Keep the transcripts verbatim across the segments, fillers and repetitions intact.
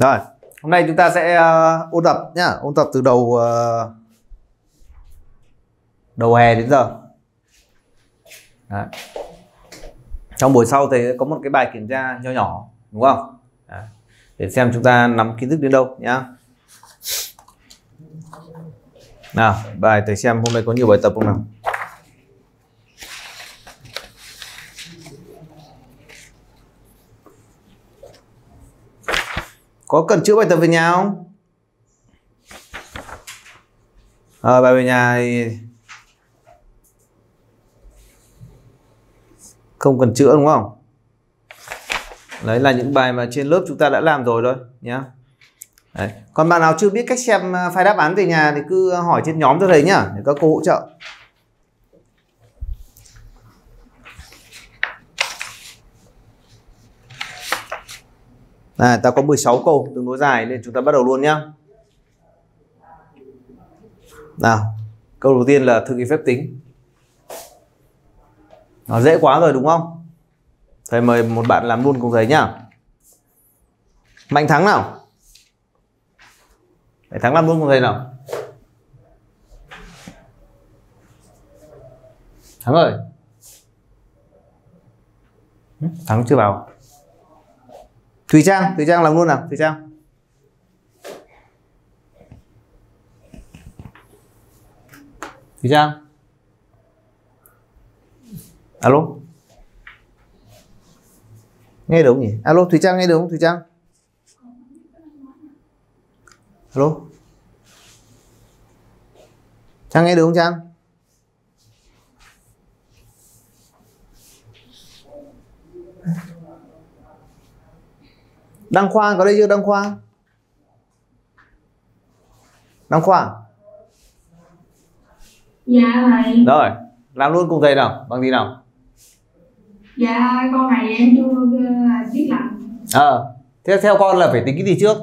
Rồi, hôm nay chúng ta sẽ uh, ôn tập nhá, ôn tập từ đầu uh, đầu hè đến giờ. Đấy. Trong buổi sau thì có một cái bài kiểm tra nho nhỏ, đúng không? Đấy. Để xem chúng ta nắm kiến thức đến đâu nhá. Nào, bài thầy xem hôm nay có nhiều bài tập không nào? Có cần chữa bài tập về nhà không? À, bài về nhà thì không cần chữa đúng không? Đấy là những bài mà trên lớp chúng ta đã làm rồi thôi nhá. Đấy. Còn bạn nào chưa biết cách xem file đáp án về nhà thì cứ hỏi trên nhóm cho thầy nhá, để các cô hỗ trợ. À, ta có mười sáu câu tương đối dài nên chúng ta bắt đầu luôn nhá. Nào, câu đầu tiên là thực hiện phép tính. Nó dễ quá rồi đúng không? Thầy mời một bạn làm luôn cùng thầy nhá. Mạnh Thắng nào. Mạnh Thắng làm luôn cùng thầy nào. Thắng ơi. Thắng chưa vào. Thùy Trang, Thùy Trang làm luôn nào, Thùy Trang. Thùy Trang. Alo. Nghe được không nhỉ? Alo, Thùy Trang nghe được không Thùy Trang? Alo. Trang nghe được không Trang? Đăng Khoa có đây chưa Đăng Khoa? Đăng Khoa. Dạ thầy. Rồi, làm luôn cùng thầy nào, bằng gì nào? Dạ con này em chưa biết làm. Ờ, à, thế theo con là phải tính cái gì trước?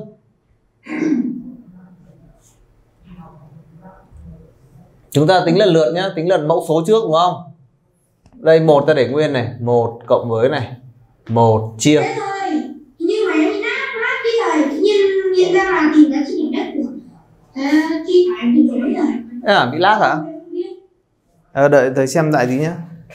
Chúng ta tính lần lượt nhá, tính lần mẫu số trước đúng không? Đây một ta để nguyên này, một cộng với này, một chia. Thế thôi, nhưng mà em nát nát cái thời nhưng nhận ra là tìm ra chi nhánh đất của à, chi phải bị lỗi rồi. À, bị lát hả? À, đợi thầy xem lại tí nhé.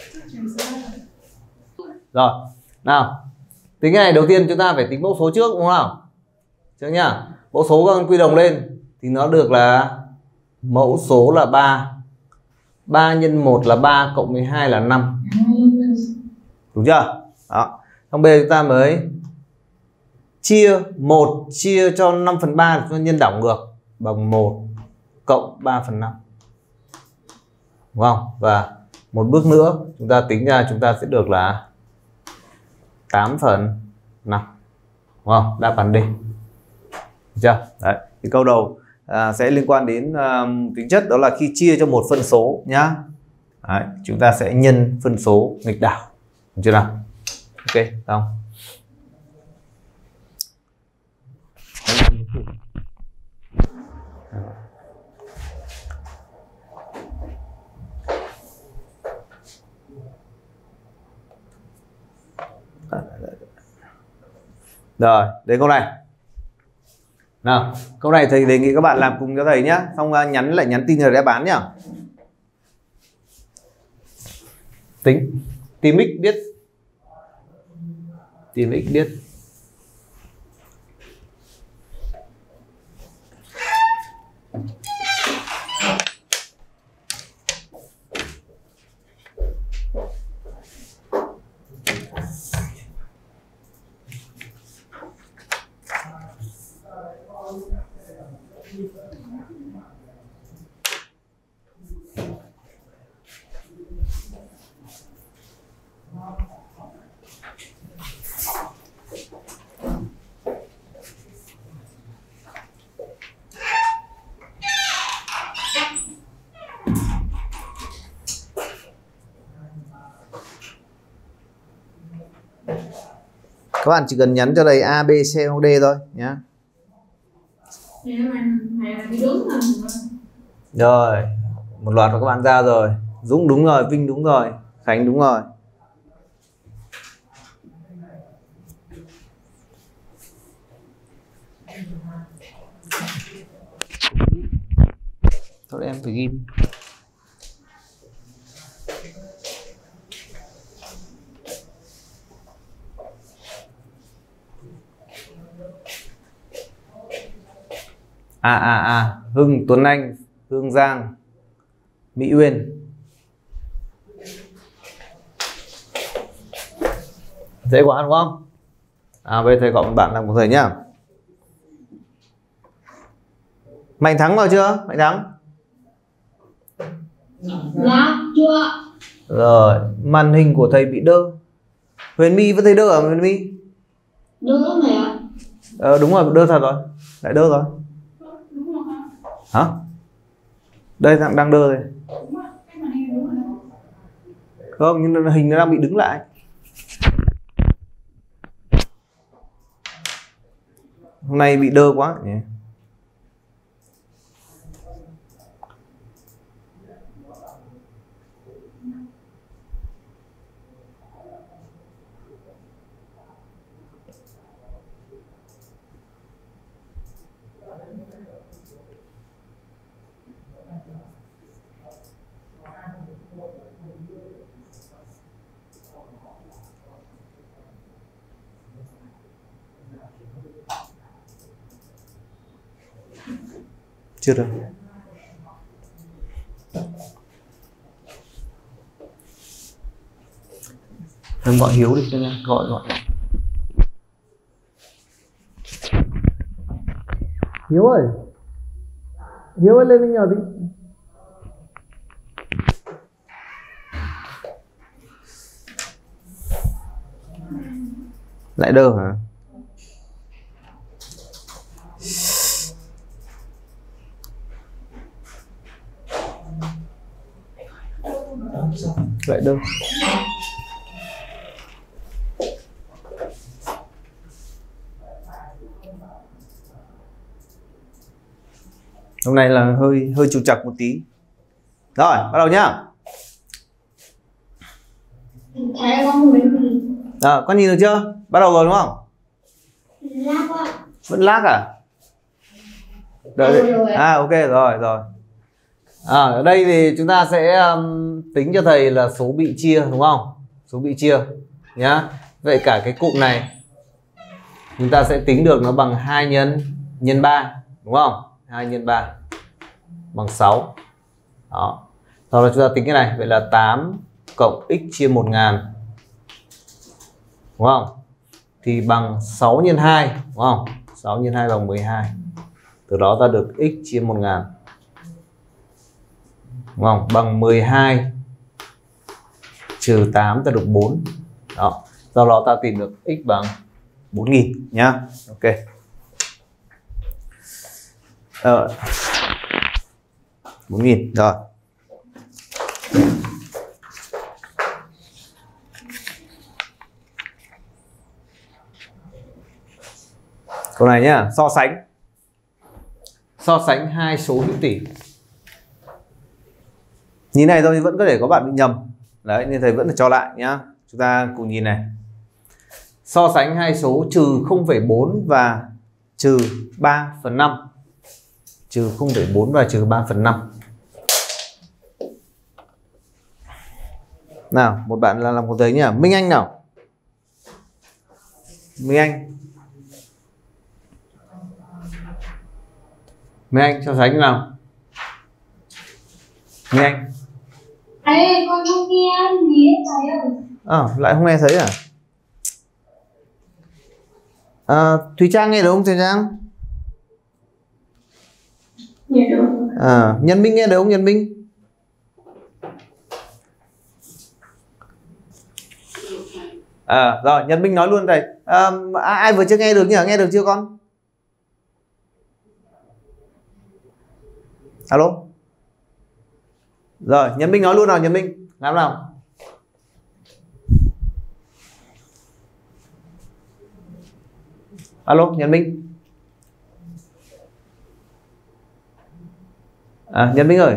Rồi, nào. Tính cái này đầu tiên chúng ta phải tính mẫu số trước đúng không? Trước nhá. Mẫu số con quy đồng lên thì nó được là mẫu số là ba. ba nhân một là ba cộng mười hai là năm. Đúng chưa? Đó. Xong bây giờ chúng ta mới chia một chia cho năm phần ba cho nhân đảo ngược bằng một cộng ba phần năm. Đúng không? Và một bước nữa chúng ta tính ra chúng ta sẽ được là tám phần năm. Đúng không? Đáp án D. Được chưa? Đấy. Thì câu đầu à, sẽ liên quan đến um, tính chất đó là khi chia cho một phân số nhá. Đấy, chúng ta sẽ nhân phân số nghịch đảo. Được chưa nào? Ok, xong. Rồi, đến câu này. Nào, câu này thầy đề nghị các bạn làm cùng cho thầy nhé. Xong nhắn lại nhắn tin rồi đáp án nhá. Tính tìm x biết. Tìm x biết. Các bạn chỉ cần nhắn cho thầy A, B, C hoặc D thôi nhé. Rồi, một loạt của các bạn ra rồi. Dũng đúng rồi, Vinh đúng rồi, Khánh đúng rồi. Thôi em phải ghi. À à à Hưng, Tuấn Anh, Hương Giang, Mỹ Uyên. Dễ quá đúng không? À bây giờ thầy gọi một bạn làm của thầy nhá. Mạnh Thắng vào chưa? Mạnh Thắng. Dạ chưa. Rồi, màn hình của thầy bị đơ. Huyền My vẫn thấy đơ à Huyền My? Đỡ này ạ. Ờ đúng rồi, đơ thật rồi. Lại đơ rồi. Hả? Đây đang đang đơ rồi. Không, nhưng hình nó đang bị đứng lại. Hôm nay bị đơ quá nhỉ. Chưa được. Em gọi Hiếu đi cho nha, gọi gọi. Hiếu ơi, Hiếu ơi lên bên nhờ tí. Lại đơ hả? Lại đơ. Hôm nay là hơi hơi trục trặc một tí. Rồi, bắt đầu nhá. Thấy con mình. À, con nhìn được chưa? Bắt đầu rồi đúng không? Lag ạ. Vẫn lag à? Đợi. À ok rồi rồi. À, ở đây thì chúng ta sẽ um, tính cho thầy là số bị chia đúng không? Số bị chia nhá. Vậy cả cái cụm này chúng ta sẽ tính được nó bằng hai nhân nhân ba đúng không? hai nhân ba bằng sáu. Đó. Sau đó chúng ta tính cái này, vậy là tám cộng x chia một nghìn đúng không? Thì bằng sáu nhân hai đúng không? sáu nhân hai bằng mười hai. Từ đó ta được x chia một nghìn đúng không? Bằng mười hai trừ tám ta được bốn. Đó. Do đó ta tìm được x bằng bốn nghìn nhá. Ok. Ờ. bốn nghìn rồi. Câu này nhá, so sánh. So sánh hai số hữu tỉ. Nhìn này thôi vẫn có thể có bạn bị nhầm. Đấy nên thầy vẫn phải cho lại nhá. Chúng ta cùng nhìn này. So sánh hai số trừ không phẩy bốn và trừ ba phần năm. Trừ không phẩy bốn và trừ ba phần năm. Nào, một bạn là làm cùng thầy nhá. Minh Anh nào. Minh Anh. Minh Anh so sánh nào. Minh Anh. Ê, con không nghe gì hết thầy ơi. À, lại không nghe thấy à? À, Thùy Trang nghe được không Thùy Trang? Nghe được. À, Nhân Minh nghe được không Nhân Minh? À, rồi Nhân Minh nói luôn thầy. À, ai vừa chưa nghe được nhỉ? Nghe được chưa con? Alo. Rồi Nhân Minh nói luôn nào Nhân Minh. Làm nào. Alo Nhân Minh. À Nhân Minh ơi.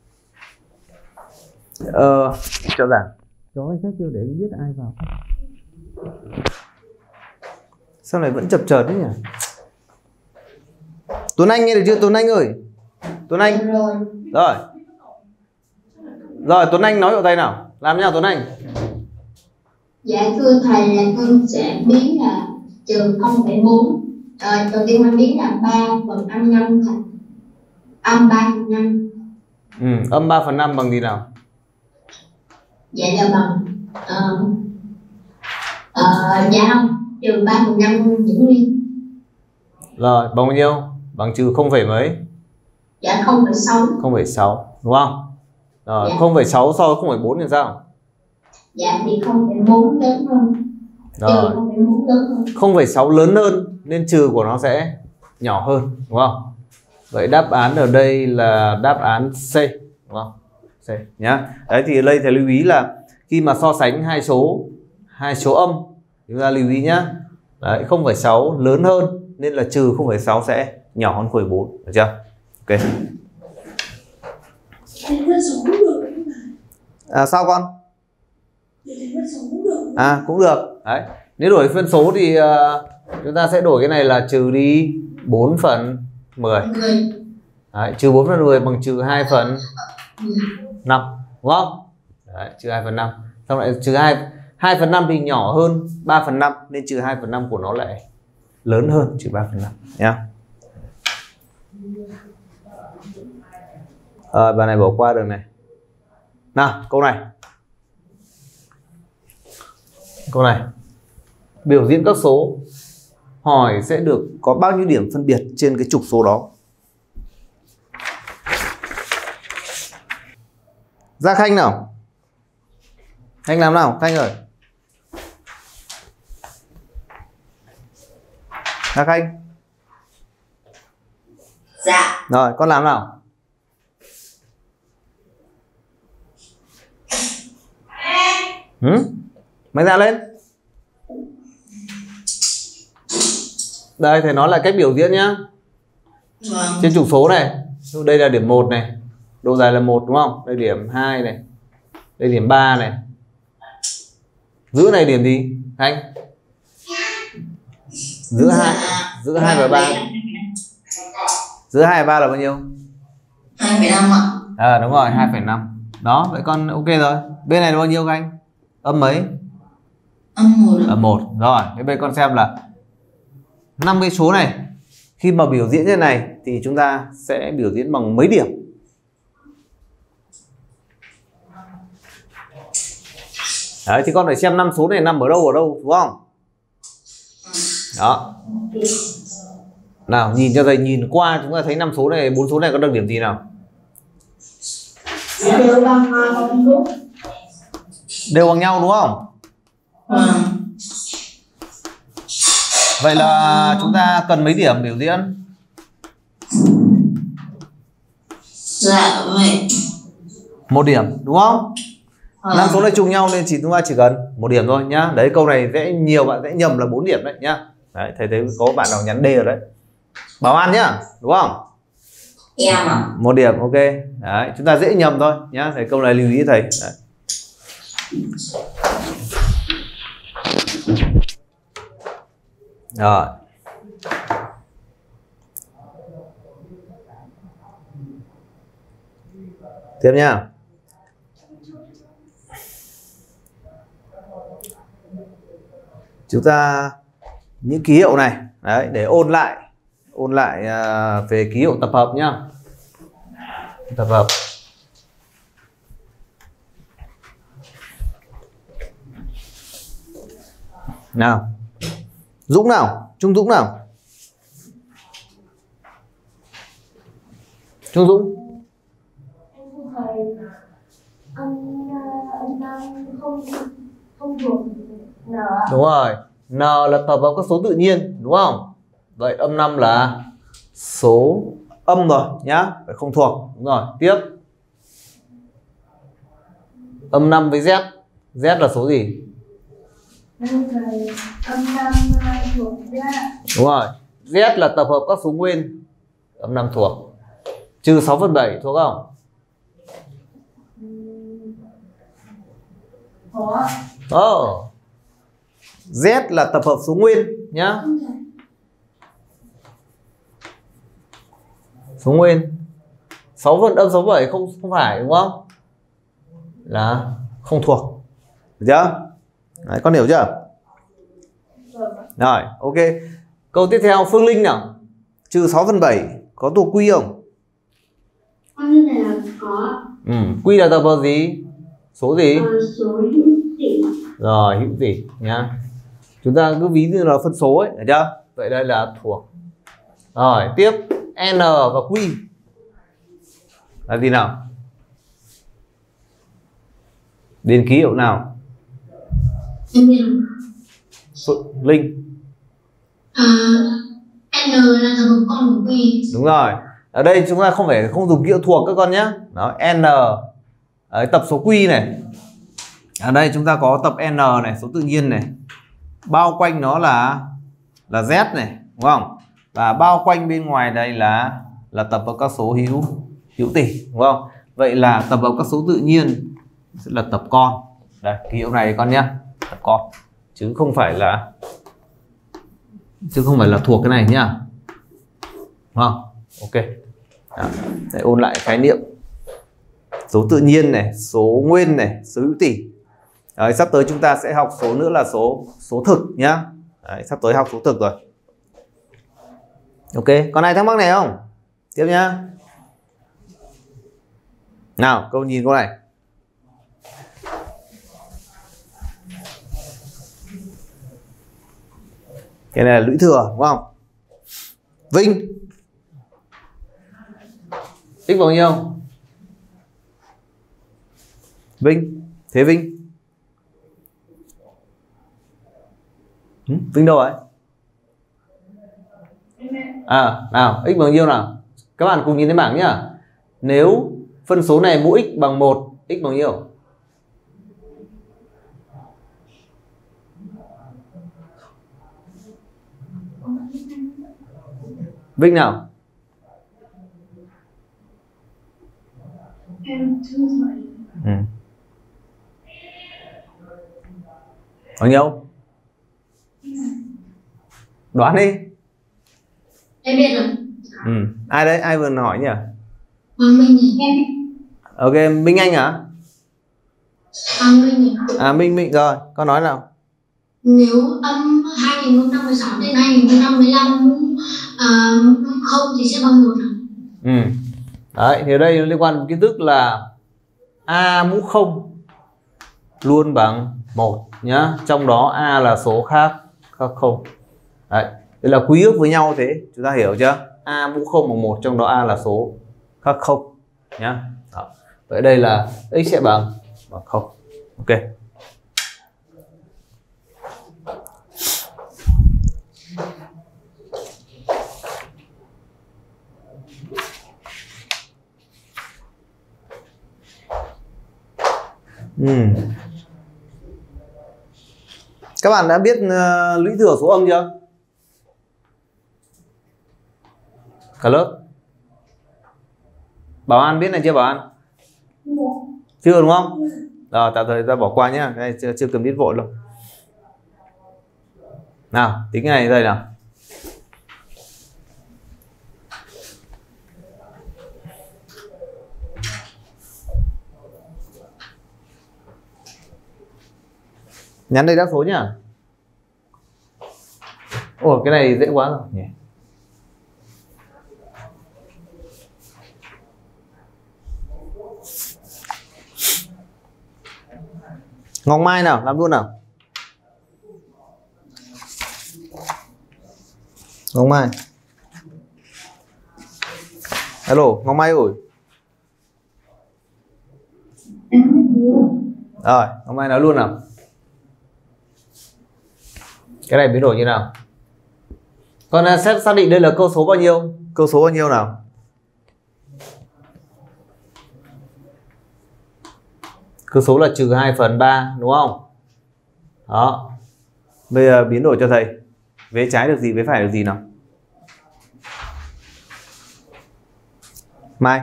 Ờ, cho giảng. Chó anh khách chưa để anh biết ai vào. Sao này vẫn chập chờn thế nhỉ? Tuấn Anh nghe được chưa Tuấn Anh ơi? Tuấn Anh. Rồi. Rồi. Rồi Tuấn Anh nói hiệu tay nào. Làm thế nào Tuấn Anh? Dạ thưa thầy là con sẽ biến là trừ không phẩy bốn. Rồi đầu tiên con biến là ba phần âm năm thành âm ba phần năm. Ừ, âm ba phần năm bằng gì nào? Dạ là bằng uh, uh, dạ không, trừ ba phần năm giữ nguyên. Rồi, bằng bao nhiêu? Bằng trừ không phẩy mấy? Dạ không phẩy sáu. không phẩy sáu, đúng không? Rồi, Dạ. không phẩy sáu so với không phẩy bốn thì sao? Dạ thì không phẩy bốn lớn hơn. Rồi. Trừ không phẩy bốn lớn hơn. không phẩy sáu lớn hơn nên trừ của nó sẽ nhỏ hơn, đúng không? Vậy đáp án ở đây là đáp án C, đúng không? C nhá. Đấy thì ở đây thầy lưu ý là khi mà so sánh hai số hai số âm chúng ta lưu ý nhá. Đấy, không phẩy sáu lớn hơn nên là trừ không phẩy sáu sẽ nhỏ hơn không phẩy bốn, được chưa? Ok. À, sao con? À cũng được. Đấy. Nếu đổi phân số thì uh, chúng ta sẽ đổi cái này là trừ đi bốn phần mười. Đấy, trừ bốn phần mười bằng trừ hai phần năm, đúng không? Đấy, trừ hai phần năm. Xong lại trừ hai hai phần năm thì nhỏ hơn ba phần năm nên trừ hai phần năm của nó lại lớn hơn trừ ba phần năm nhá. À, bài này bỏ qua đường này. Nào, câu này. Câu này. Biểu diễn các số. Hỏi sẽ được có bao nhiêu điểm phân biệt trên cái trục số đó. Ra Khanh nào. Khanh làm nào, Khanh ơi. Ra Khanh. Dạ. Rồi, con làm nào. Ừ? Mày ra lên. Đây thầy nói là cách biểu diễn nhá. Vâng. Trên trục số này, đây là điểm một này, độ dài là một đúng không? Đây điểm hai này. Đây điểm ba này. Giữa này điểm gì? Anh. Giữa hai, giữa hai và ba. Giữa hai và ba là bao nhiêu? hai phẩy năm ạ. À đúng rồi, hai phẩy năm. Đó, vậy con ok rồi. Bên này là bao nhiêu các anh? Âm mấy? Âm một. Âm một. Rồi, thế bây con xem là năm cái số này khi mà biểu diễn như này thì chúng ta sẽ biểu diễn bằng mấy điểm? Đấy, thì con phải xem năm số này nằm ở đâu ở đâu, đúng không? Đó. Nào, nhìn cho thầy, nhìn qua chúng ta thấy năm số này, bốn số này có được điểm gì nào? Đều bằng bằng đúng. Đều bằng nhau đúng không? Vâng. Vậy là chúng ta cần mấy điểm biểu diễn? Dạ vậy. Một điểm đúng không? Vâng. Năm số này trùng nhau nên chỉ chúng ta chỉ cần một điểm thôi nhá. Đấy, câu này dễ nhiều bạn sẽ nhầm là bốn điểm đấy nhá. Đấy, thầy thấy có bạn nào nhắn D ở đấy. Bảo An nhá, đúng không? Em ạ. Một điểm, ok. Đấy, chúng ta dễ nhầm thôi nhá. Thầy câu này lưu ý thầy. Đấy. Rồi. Tiếp nha. Chúng ta những ký hiệu này đấy để ôn lại ôn lại à, về ký hiệu tập hợp nhá. Tập hợp. Nào. Dũng nào, Trung Dũng nào. Trung Dũng. Đúng rồi, N là tập hợp các số tự nhiên, đúng không? Vậy âm năm là số âm rồi nhá, phải không thuộc. Đúng rồi, tiếp. Âm năm với Z. Z là số gì? Âm năm thuộc Z. Đúng rồi, Z là tập hợp các số nguyên. Âm năm thuộc. Trừ sáu phần bảy thuộc không? Có. Oh. Z là tập hợp số nguyên nhá. Số nguyên. sáu phần âm số bảy không không phải đúng không? Là không thuộc. Được chưa? Đấy, con hiểu chưa? Rồi, ok. Câu tiếp theo Phương Linh nào. Trừ sáu phần bảy có thuộc quy không? Con như này là có. Ừ, quy là tập hợp gì? Số gì? Ờ, số hữu tỷ. Rồi, hữu tỷ nhá. Chúng ta cứ ví như là phân số ấy, hiểu chưa? Vậy đây là thuộc. Rồi, tiếp n và q là gì nào? Điền ký hiệu nào? Em biết Phượng Linh. À, n là tập hợp con của q. Đúng rồi. Ở đây chúng ta không phải không dùng ký hiệu thuộc các con nhé. Đó, n đấy, tập số q này. Ở đây chúng ta có tập n này, số tự nhiên này. Bao quanh nó là là z này, đúng không? Và bao quanh bên ngoài đây là là tập hợp các số hữu hữu tỷ, đúng không? Vậy là tập hợp các số tự nhiên sẽ là tập con. Đây, ký hiệu này con nhé, tập con, chứ không phải là chứ không phải là thuộc cái này nhá, đúng không? Ok. Đó. Để ôn lại khái niệm số tự nhiên này, số nguyên này, số hữu tỷ. Đấy, sắp tới chúng ta sẽ học số nữa là số số thực nhá. Đấy, sắp tới học số thực rồi. Ok, còn ai thắc mắc này không? Tiếp nhá. Nào, câu nhìn câu này. Cái này là lũy thừa, đúng không? Vinh. X bao nhiêu? Vinh. Thế Vinh. Ừ, Vinh đâu rồi? À, nào, x bao nhiêu nào? Các bạn cùng nhìn thấy bảng nhá. Nếu phân số này mũ x bằng một, x bao nhiêu? Vinh nào? Ừ. Bao nhiêu? Đoán đi. Em biết rồi. Ừ. Ai đấy? Ai vừa hỏi nhỉ? Hoàng Minh em. Ok, Minh Anh hả? Hoàng Minh. À, Minh Minh rồi, con nói nào. Nếu âm hai nghìn không trăm mười sáu đến hai nghìn không trăm mười lăm uh, không thì sẽ bằng một. Ừ. Đấy, thì ở đây liên quan đến kiến thức là a mũ không luôn bằng một nhá. Trong đó a là số khác khác không. Đấy, đây là quy ước với nhau thế, chúng ta hiểu chưa? A mũ không bằng một, trong đó a là số khác không nhá. Đó. Vậy đây là x sẽ bằng bằng không. Ok. Ừ. Các bạn đã biết uh, lũy thừa số âm chưa? Cả lớp. Bảo An biết này chưa Bảo An? Chưa đúng không? Rồi tạm thời ta bỏ qua nhé, đây chưa, chưa cần biết vội đâu. Nào, tính cái này đây nào. Nhắn đây đáp số nhá. Ồ, cái này dễ quá rồi nhỉ. Ngọc Mai nào, làm luôn nào. Ngọc Mai. Hello, Ngọc Mai ơi. Rồi, Ngọc Mai nói luôn nào. Cái này biến đổi như nào? Con sẽ xác định đây là câu số bao nhiêu? Câu số bao nhiêu nào? Câu số là trừ hai phần ba đúng không? Đó. Bây giờ biến đổi cho thầy. Vế trái được gì, vế phải được gì nào? Mai.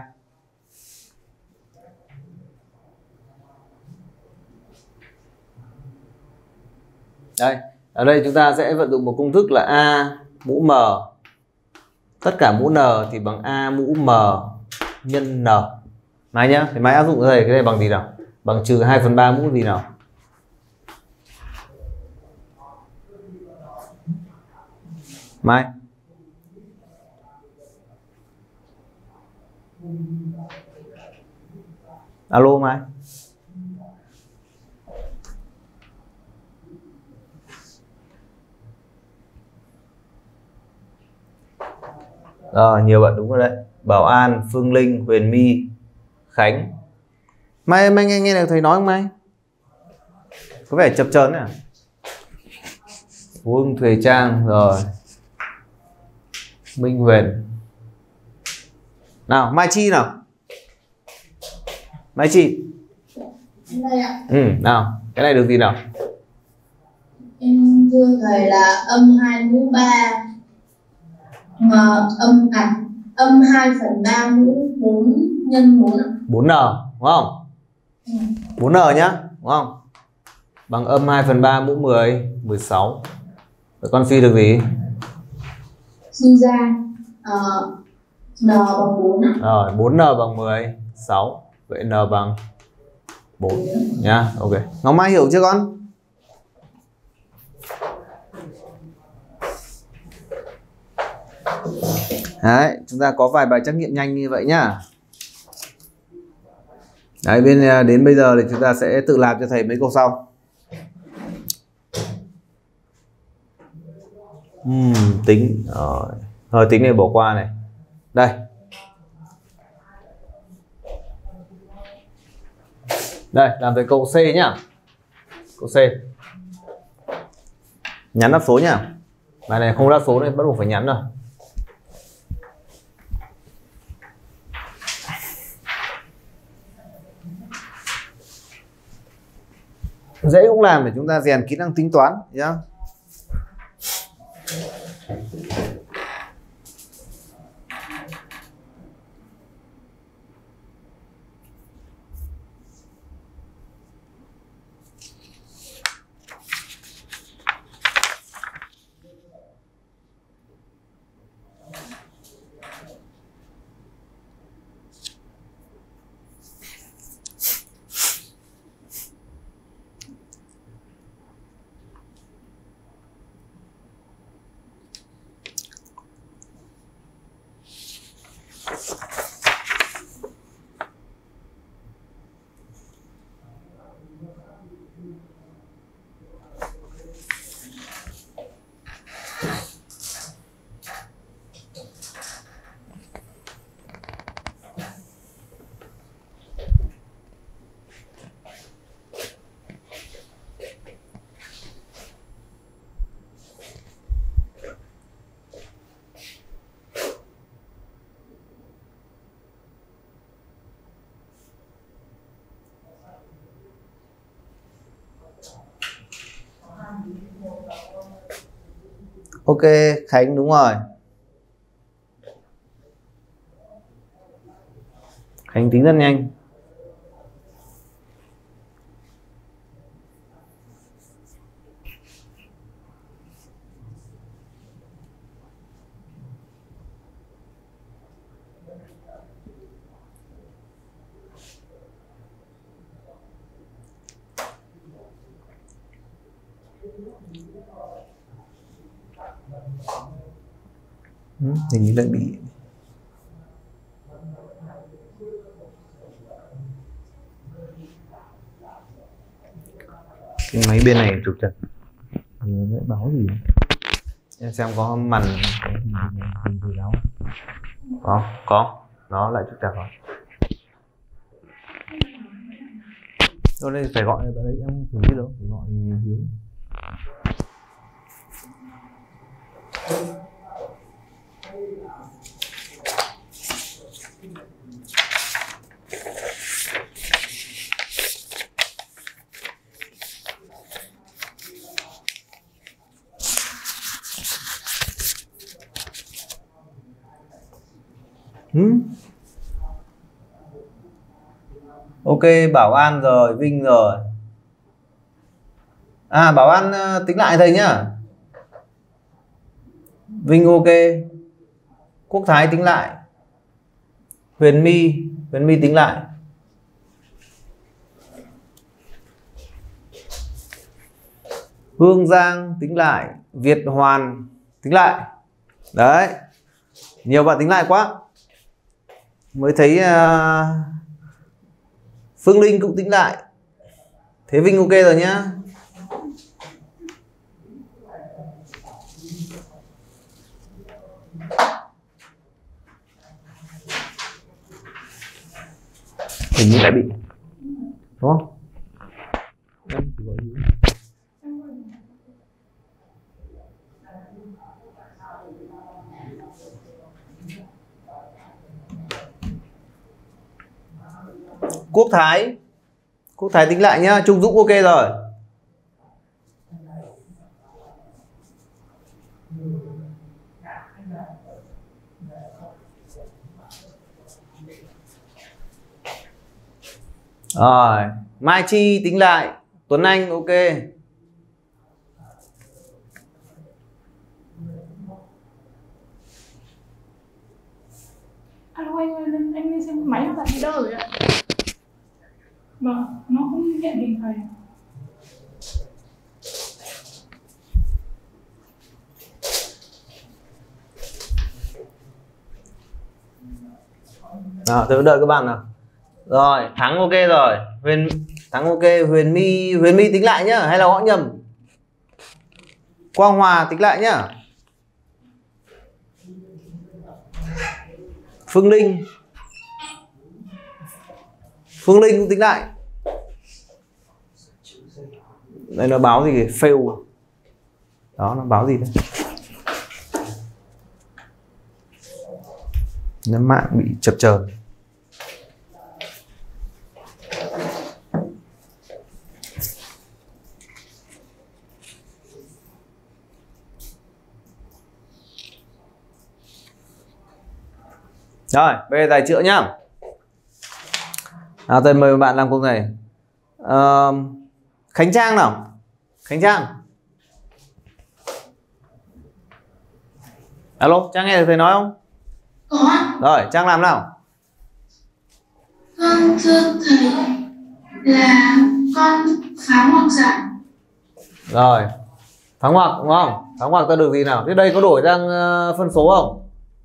Đây, ở đây chúng ta sẽ vận dụng một công thức là a mũ m tất cả mũ n thì bằng a mũ m nhân n. Mai nhá, thì mai áp dụng thầy cái này bằng gì nào? Bằng trừ hai phần ba mũ gì nào? Mai. Alo Mai. Rồi, nhiều bạn đúng rồi đấy. Bảo An, Phương Linh, Huyền My, Khánh. Mai, Mai nghe, nghe được thầy nói không Mai? Có vẻ chập chờn à? Phú Hưng, Thùy Trang, rồi. Minh Huyền. Nào, Mai Chi nào. Mai Chi. Đây ạ. Ừ, nào, cái này được gì nào? Em thưa thầy là âm hai mũ ba mà âm à, âm hai phần ba mũ bốn nhân bốn ạ. bốn n đúng không? Ừ. bốn n nhá, đúng không? Bằng âm hai phần ba mũ mười, mười sáu. Vậy con phi được gì? Suy ra uh, n bằng bốn ạ. Rồi, bốn n bằng mười, sáu. Vậy n bằng bốn nhá. Ok. Ngọc Mai hiểu chưa con? Đấy, chúng ta có vài bài trắc nghiệm nhanh như vậy nhá. Đấy, bên đến bây giờ thì chúng ta sẽ tự làm cho thầy mấy câu sau. Uhm, tính rồi. Rồi tính này bỏ qua này. Đây. Đây, làm về câu C nhá. Câu C. Nhắn đáp số nhá. Bài này không đáp số nên bắt buộc phải nhắn rồi. Dễ cũng làm để chúng ta rèn kỹ năng tính toán nhá. Ok, Khánh đúng rồi. Khánh tính rất nhanh. Ừ, hình như đang bị cái máy bên này trục trặc. Vậy báo gì em xem có màn hình gì đó có có nó lại trục trặc rồi. Đâu đây phải gọi bạn ấy em thường biết đâu, phải gọi Hiếu. Hmm. Ok, Bảo An rồi, Vinh rồi. À, Bảo An uh, tính lại thầy nhá. Vinh ok. Quốc Thái tính lại. Huyền My, Huyền My tính lại. Hương Giang tính lại, Việt Hoàn tính lại. Đấy, nhiều bạn tính lại quá. Mới thấy uh, Phương Linh cũng tính lại. Thế Vinh ok rồi nhá. Hình như lại bị, đúng không? Quốc Thái, Quốc Thái tính lại nhá. Trung Dũng ok rồi. Rồi, Mai Chi tính lại, Tuấn Anh ok. Alo anh ơi, anh lên xem máy nó lại bị đơ rồi ạ. Vâng, nó không hiện hình thầy. Nào, tôi đợi các bạn nào. Rồi, Thắng ok rồi. Huyền Thắng ok, Huyền My, Huyền My tính lại nhá, hay là gõ nhầm? Quang Hòa tính lại nhá. Phương Linh, Phương Linh cũng tính lại. Đây nó báo gì kìa, fail. Đó, nó báo gì đấy? Nó mạng bị chập chờn. Rồi, bây giờ giải chữa nhá. Nào, tôi mời bạn làm câu này. uh, Khánh Trang nào. Khánh Trang. Alo, Trang nghe được thầy nói không? Có. Rồi, Trang làm nào. Vâng, thưa thầy, là con phá ngoặc giải. Rồi, phá ngoặc đúng không? Phá ngoặc ta được gì nào? Thế đây có đổi sang uh, phân số không?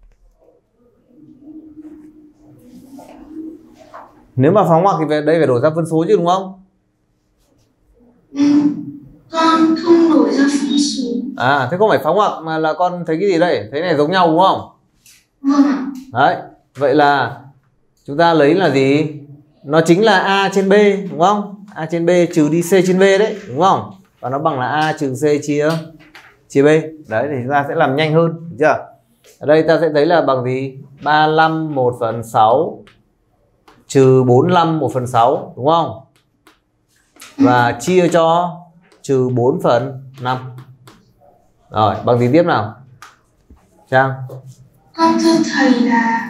Nếu mà phá ngoặc thì về đây phải đổi ra phân số chứ đúng không? Ừ, con không đổi ra phân số. À, thế không phải phá ngoặc mà là con thấy cái gì đây? Thế này giống nhau đúng không? Vâng ạ. Đấy, vậy là chúng ta lấy là gì? Nó chính là A trên B đúng không? A trên B trừ đi C trên B đấy đúng không? Và nó bằng là A trừ C chia chia B. Đấy thì chúng ta sẽ làm nhanh hơn, được chưa? Ở đây ta sẽ thấy là bằng gì? ba mươi lăm một phần sáu trừ bốn mươi lăm một phần sáu đúng không? Và chia cho trừ bốn phần năm. Rồi, bằng gì tiếp nào? Trang. Con thưa thầy là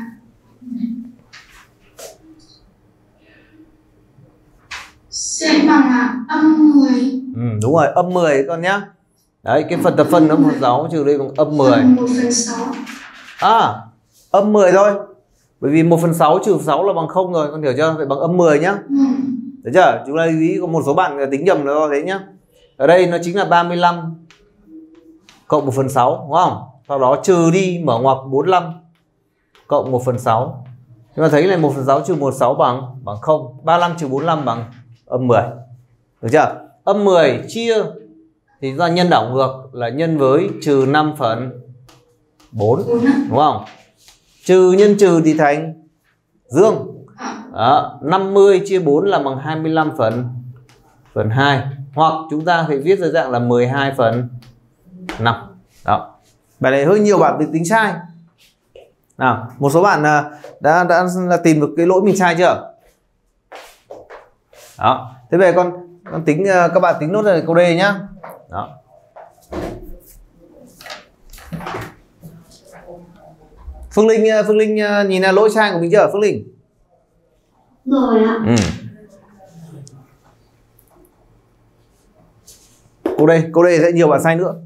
sẽ bằng là âm mười. Ừ, đúng rồi, âm mười con nhá. Đấy, cái phần tập phân nó một phần sáu trừ đây bằng âm mười. một phần sáu. À, âm mười thôi. Bởi vì một phần sáu trừ sáu là bằng không rồi, con hiểu chưa? Vậy bằng âm mười nhá. Ừ. Được chưa? Chúng ta lưu ý có một số bạn tính nhầm nó thế nhá. Ở đây nó chính là ba mươi lăm cộng một phần sáu đúng không? Sau đó trừ đi mở ngoặc bốn mươi lăm cộng một phần sáu. Chúng ta thấy là một phần sáu trừ một phần sáu bằng bằng không. ba mươi lăm trừ bốn mươi lăm bằng âm mười. Được chưa? Âm mười chia thì chúng ta nhân đảo ngược là nhân với trừ năm phần bốn đúng không? Trừ nhân trừ thì thành dương. Đó, năm mươi chia bốn là bằng hai mươi lăm phần phần hai, hoặc chúng ta phải viết ra dạng là mười hai phần năm. Đó. Bài này hơi nhiều bạn tính sai. Nào, một số bạn đã đã, đã là tìm được cái lỗi mình sai chưa? Đó. Thế về con con tính, các bạn tính nốt ra câu D nhá. Đó. Phương Linh Phương Linh nhìn là lỗi sai của mình chưa Phương Linh? Rồi ạ. Ừ. Câu đây, câu đây sẽ nhiều bạn sai nữa.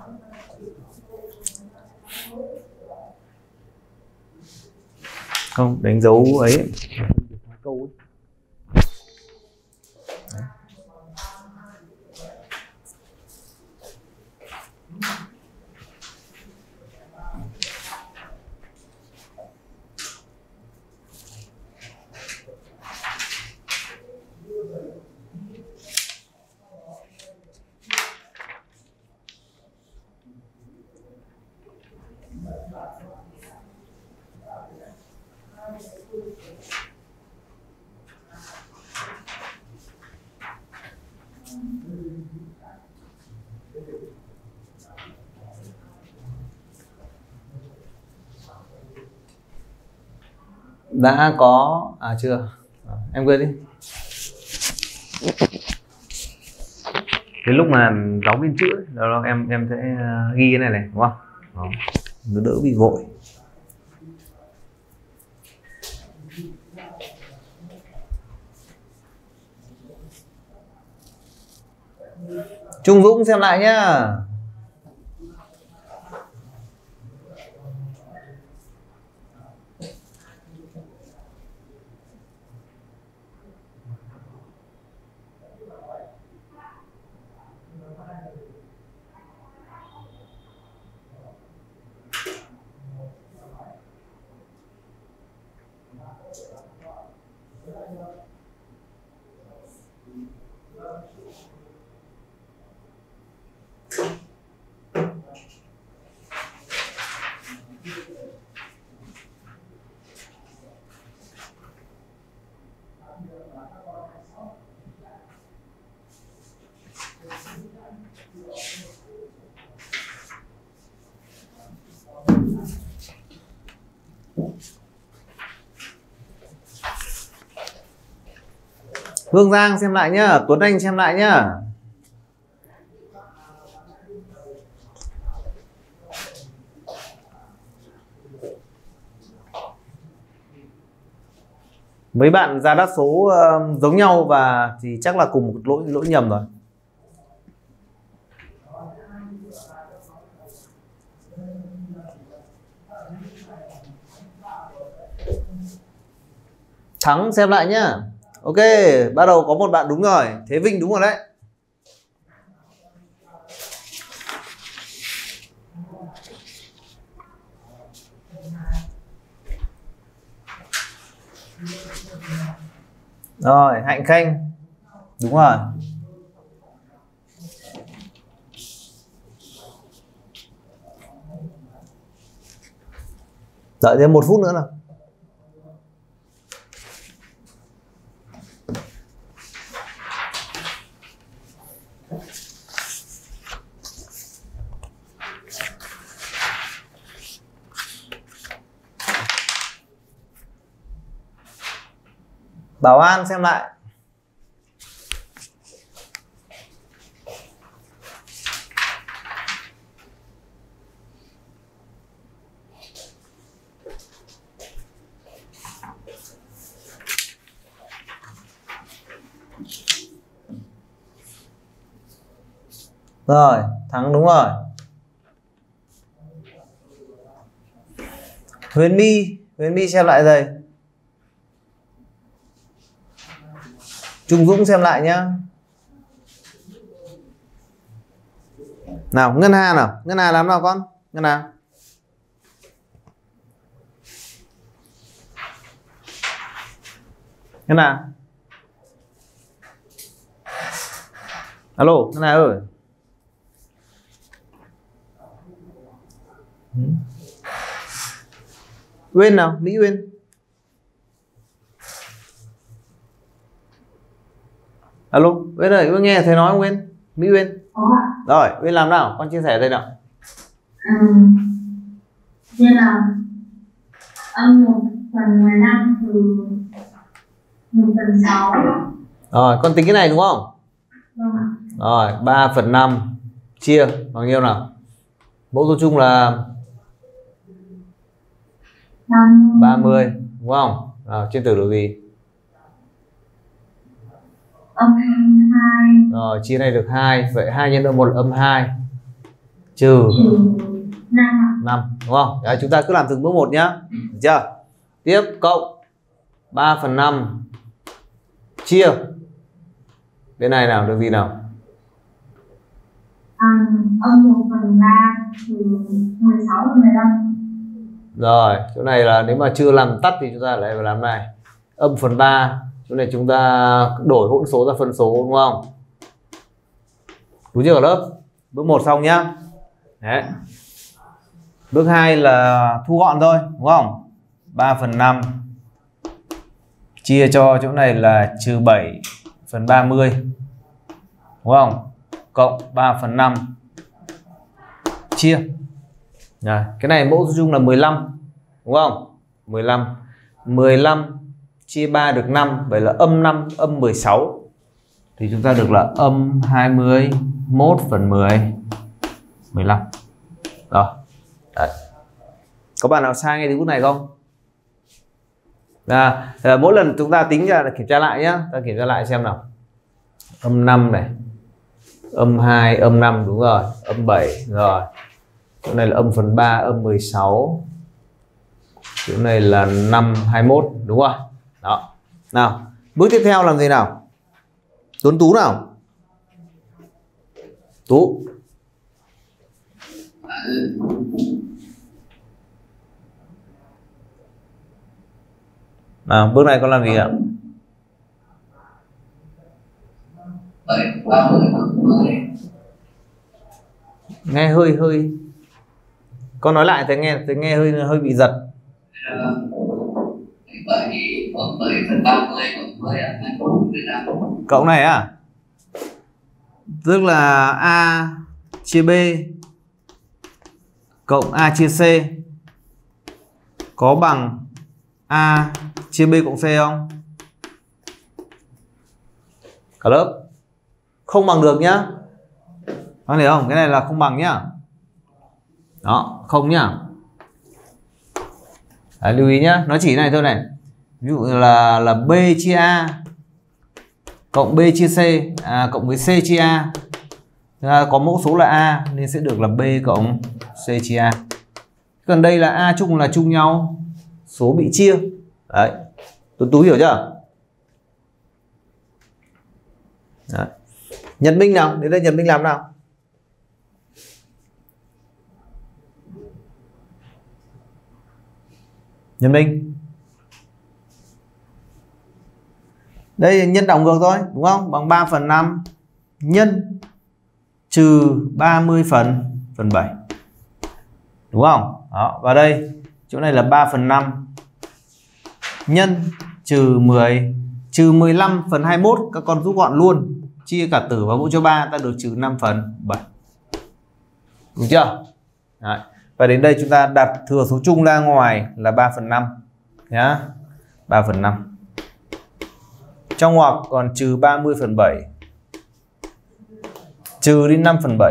Không, đánh dấu ấy câu ấy. Đã có à chưa à, em quên đi. Cái lúc mà giáo viên chữa đó, đó em em sẽ ghi cái này này đúng không? Đó. Nó đỡ bị vội. Trung Dũng xem lại nhá. Hương Giang xem lại nhá, Tuấn Anh xem lại nhá. Mấy bạn ra đáp số uh, giống nhau và thì chắc là cùng một lỗi lỗi nhầm rồi. Thắng xem lại nhá. Ok, bắt đầu có một bạn đúng rồi. Thế Vinh đúng rồi đấy. Rồi, Hạnh Khanh đúng rồi. Đợi thêm một phút nữa nào. Bảo An xem lại. Rồi, Thắng đúng rồi. Huyền My, Huyền My xem lại rồi. Trung Dũng xem lại nhá. Nào, Ngân Hà nào, Ngân Hà làm nào con? Ngân Hà. Ngân Hà. Alo, Ngân Hà ơi. Uyên nào, Mỹ Uyên. Alo, Uyên ơi, Uyên nghe thầy nói không Uyên? Mỹ Uyên. Rồi, Uyên làm nào? Con chia sẻ đây nào. Ừ. Đây là âm một phần mười lăm trừ một phần sáu. Rồi, con tính cái này đúng không? Vâng. Rồi, ba phần năm chia bao nhiêu nào? Mẫu số chung là ba mươi đúng không? Rồi, trên tử là gì? Âm hai. Rồi, chia này được hai, vậy hai nhân âm một là âm hai. trừ năm năm, đúng không? Đấy, chúng ta cứ làm từng bước một nhá. Được chưa? Tiếp cộng ba phần năm chia bên này nào, được gì nào? à, âm một phần ba trừ mười sáu và mười lăm. Rồi, chỗ này là nếu mà chưa làm tắt thì chúng ta lại phải làm này. Âm phần ba, chỗ này chúng ta đổi hỗn số ra phân số, đúng không? Đúng chưa cả lớp? Bước một xong nhá. Đấy. Bước hai là thu gọn thôi, đúng không? ba phần năm chia cho chỗ này là trừ bảy phần ba mươi, đúng không? Cộng ba phần năm chia. Rồi, cái này mẫu dung là mười lăm, đúng không? mười lăm. mười lăm chia ba được năm, vậy là âm năm, âm mười sáu. Thì chúng ta được là âm hai mươi mốt phần mười, mười lăm. Rồi. Đấy. Có bạn nào sai ngay từ bước này không? À, mỗi lần chúng ta tính ra là kiểm tra lại nhá. Ta kiểm tra lại xem nào. Âm năm này, âm hai, âm năm, đúng rồi, âm bảy, rồi. Chỗ này là âm phần ba, âm mười sáu. Chỗ này là năm hai mươi mốt, đúng rồi. Đó. Nào, bước tiếp theo làm gì nào? Tuấn Tú nào. Tú. Nào, bước này con làm gì ạ? Nghe hơi hơi. Con nói lại thấy nghe thấy nghe hơi hơi bị giật. Cộng này à? Tức là A chia B cộng A chia C có bằng A chia B cộng C không? Cả lớp. Không bằng được nhá. Con hiểu không? Cái này là không bằng nhá. Đó, không nhá. Đấy, lưu ý nhá, nó chỉ này thôi này. Ví dụ là là B chia A cộng B chia C, à, cộng với C chia A. À, có mẫu số là A nên sẽ được là B cộng C chia A. Còn đây là A chung là chung nhau, số bị chia. Đấy. Tuấn Tú hiểu chưa? Đấy. Nhật Minh nào, đến đây Nhật Minh làm nào. Nhật Minh. Đây nhân đảo ngược thôi, đúng không? Bằng ba phần năm nhân trừ ba mươi phần phần bảy. Đúng không? Đó, và đây chỗ này là ba phần năm nhân trừ mười trừ mười lăm phần hai mươi mốt, các con rút gọn luôn, chia cả tử và mũ cho ba, ta được trừ năm phần bảy. Đúng chưa? Đấy. Và đến đây chúng ta đặt thừa số chung ra ngoài là ba phần năm nhá. ba phần năm. Trong ngoặc còn trừ ba mươi phần bảy trừ đi năm phần bảy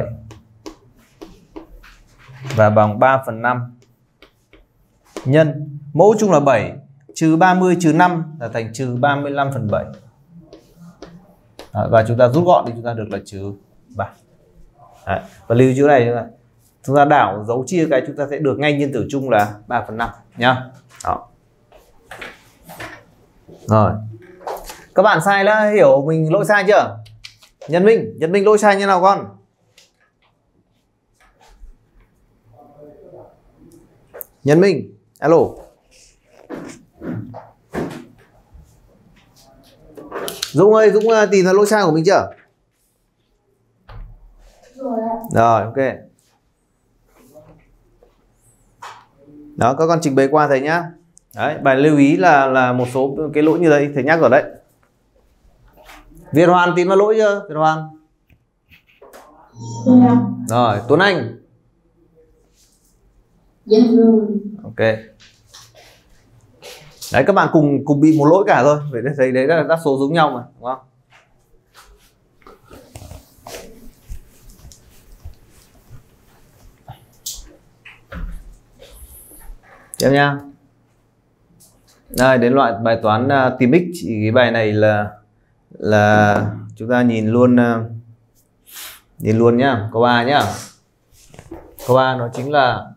và bằng ba phần năm nhân mẫu chung là bảy trừ ba mươi trừ năm là thành trừ ba mươi lăm phần bảy. Đó, và chúng ta rút gọn thì chúng ta được là trừ ba. Đấy. Và lưu chữ này chúng ta đảo dấu chia cái chúng ta sẽ được ngay nhân tử chung là ba phần năm nhá. Đó. Rồi. Các bạn sai đã hiểu mình lỗi sai chưa? Nhân Minh, Nhân Minh lỗi sai như nào con? Nhân Minh, alo. Dũng ơi, Dũng tìm ra lỗi sai của mình chưa? Rồi ạ. Rồi, ok. Đó, các con trình bày qua thầy nhá. Đấy, bài lưu ý là là một số cái lỗi như đây thầy nhắc rồi đấy. Việt Hoàn tìm ra lỗi chưa? Việt Hoàn. Dạ. Rồi, Tuấn Anh. Dạ rồi. Ok. Đấy, các bạn cùng cùng bị một lỗi cả thôi. Vậy thầy đấy là các số giống nhau mà, đúng không? Tiếp nha. Đây, đến loại bài toán uh, tìm x. Chỉ cái bài này là là chúng ta nhìn luôn uh, nhìn luôn nhá, câu ba nhá. Câu A nó chính là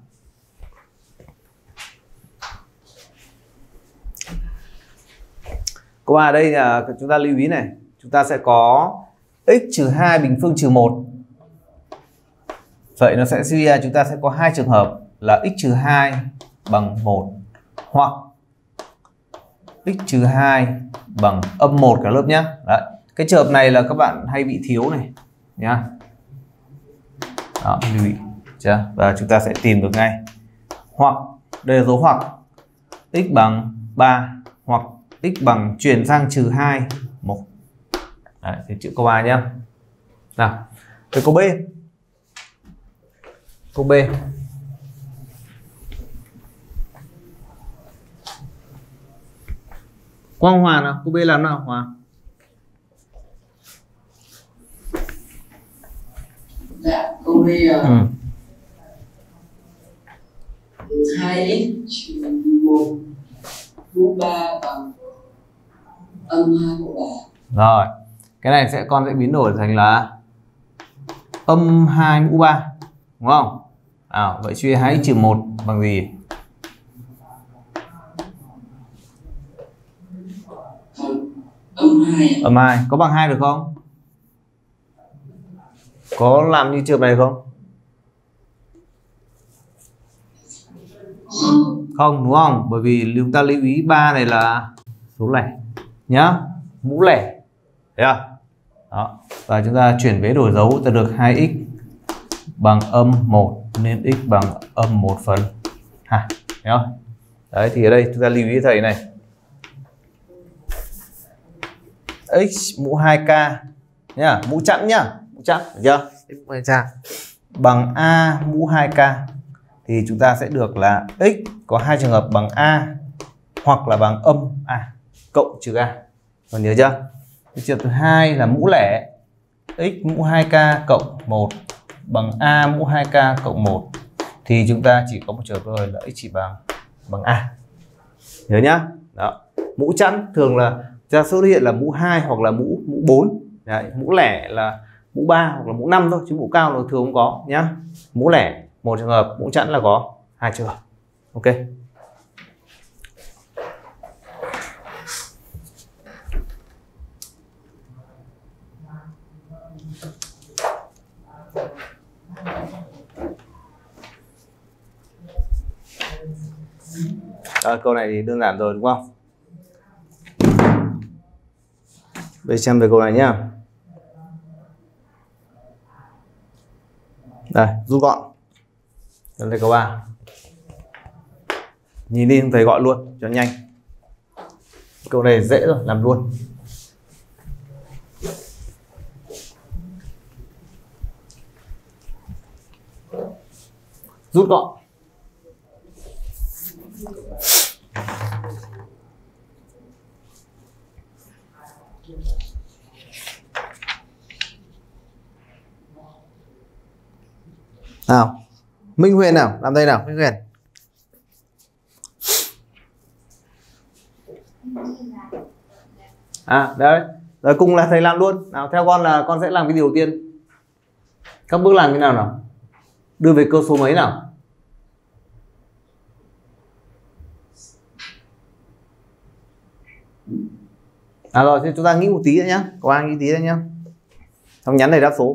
câu A đây là chúng ta lưu ý này, chúng ta sẽ có x trừ hai bình phương trừ một. Vậy nó sẽ suy ra chúng ta sẽ có hai trường hợp là x trừ hai bằng một hoặc x trừ hai bằng âm một cả lớp nhé. Đấy. Cái trường hợp này là các bạn hay bị thiếu này nhá. Đó, lưu ý chưa? Và chúng ta sẽ tìm được ngay. Hoặc đây là dấu hoặc x bằng ba hoặc x bằng chuyển sang trừ hai một. Đấy, thì chữ câu A nhé. Nào, cái câu B. Câu B. Quang Hòa nào, câu B làm nào Hòa? Dạ, câu B là Ừ. hai x trừ một mũ ba bằng âm hai mũ ba. Rồi, cái này sẽ con sẽ biến đổi thành là âm hai mũ ba, đúng không? À, vậy suy hai x trừ một bằng gì? Âm hai. Âm hai, có bằng hai được không? Có làm như trường này không? Không, đúng không? Bởi vì chúng ta lưu ý ba này là số lẻ nhá, mũ lẻ. Thấy không? Đó. Và chúng ta chuyển vế đổi dấu, ta được hai x bằng âm một nên x bằng âm một phần hai. Thấy không? Đấy, thì ở đây chúng ta lưu ý thầy này. X mũ hai k nhá, mũ chẵn nhá, mũ chẵn, được chưa? Bằng a mũ hai k thì chúng ta sẽ được là x có hai trường hợp bằng a hoặc là bằng âm a cộng trừ a. Còn nhớ chưa? Trường hợp thứ hai là mũ lẻ x mũ hai k cộng một bằng a mũ hai k cộng một thì chúng ta chỉ có một trường hợp thôi là x chỉ bằng bằng a. Nhớ nhá. Đó. Mũ chẵn thường là ra xuất hiện là mũ hai hoặc là mũ mũ bốn. Đấy, mũ lẻ là mũ ba hoặc là mũ năm thôi, chứ mũ cao là thường không có nhá. Mũ lẻ một trường hợp, mũ chẵn là có hai trường hợp. Ok. À, câu này thì đơn giản rồi đúng không? Bây xem về câu này nhá. Đây, rút gọn. Đây là câu A. Nhìn đi thầy gọi luôn cho nhanh. Câu này dễ rồi, làm luôn. Rút gọn. Nào, Minh Huyền nào, làm đây nào, Minh Huyền. À, đấy, rồi cùng là thầy làm luôn. Nào, theo con là con sẽ làm cái điều đầu tiên. Các bước làm như nào nào? Đưa về cơ số mấy nào? À rồi, thì chúng ta nghĩ một tí nữa nhá. Có ai nghĩ tí nữa nhá. Xong nhắn này đáp số.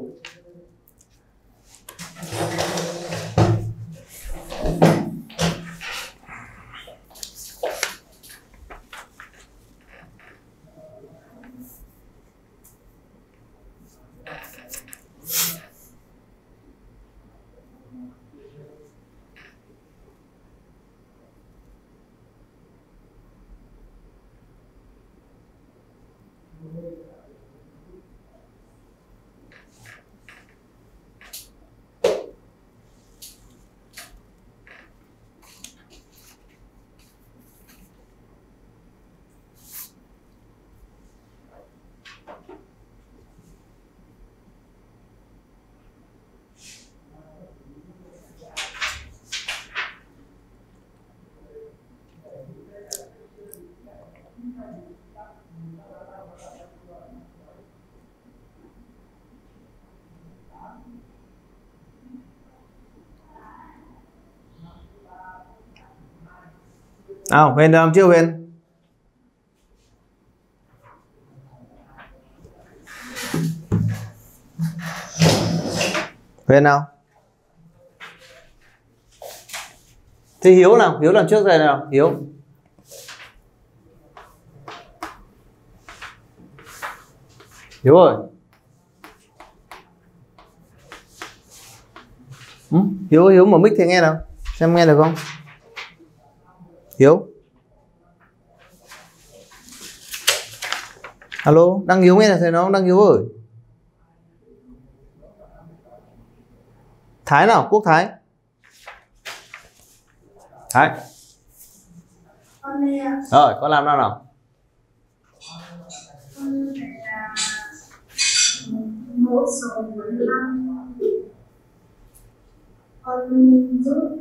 Nào, Huyền làm chưa Huyền? Huyền nào? Thì Hiếu nào, Hiếu làm trước đây nào, Hiếu. Hiếu ơi. Ừ? Hiếu, Hiếu mở mic thì nghe nào, xem nghe được không? Hiếu. Alo, Đăng Hiếu nghe là thấy nó, Đăng Hiếu ơi. Thái nào, Quốc Thái. Thái. Rồi, con làm nào nào? Mẫu số mười lăm. Con rút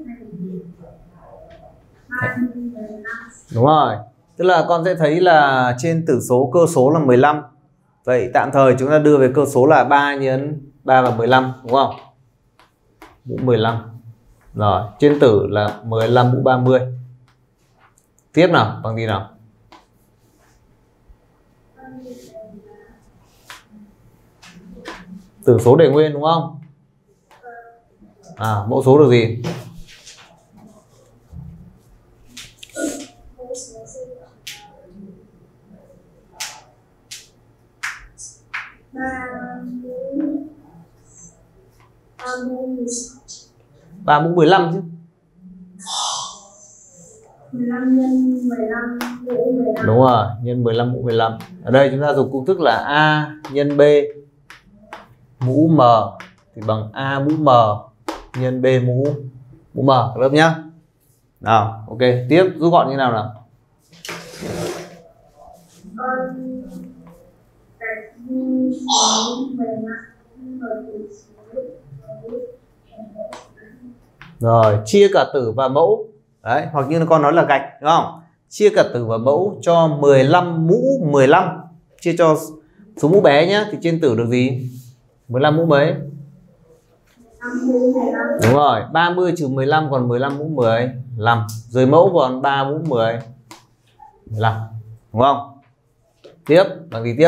đúng rồi, tức là con sẽ thấy là trên tử số cơ số là mười lăm. Vậy tạm thời chúng ta đưa về cơ số là ba nhân ba và mười lăm, đúng không? Mũ mười lăm. Rồi, trên tử là mười lăm mũ ba mươi. Tiếp nào, bằng gì nào? Tử số để nguyên đúng không? À, mẫu số được gì? ba mũ mười lăm chứ. mười lăm nhân mười lăm mũ mười lăm. Đúng rồi, nhân mười lăm mũ mười lăm. Ở đây chúng ta dùng công thức là A nhân B mũ M thì bằng A mũ M nhân B mũ mũ M, lớp nhá. Nào, ok, tiếp rút gọn như nào nào? Rồi, chia cả tử và mẫu. Đấy, hoặc như con nói là gạch, đúng không? Chia cả tử và mẫu cho mười lăm mũ mười lăm. Chia cho số mũ bé nhá, thì trên tử được gì? mười lăm mũ mấy? Đúng rồi, ba mươi trừ mười lăm còn mười lăm mũ mười lăm. Dưới mẫu còn ba mũ mười mười lăm. Đúng không? Tiếp, bằng gì tiếp?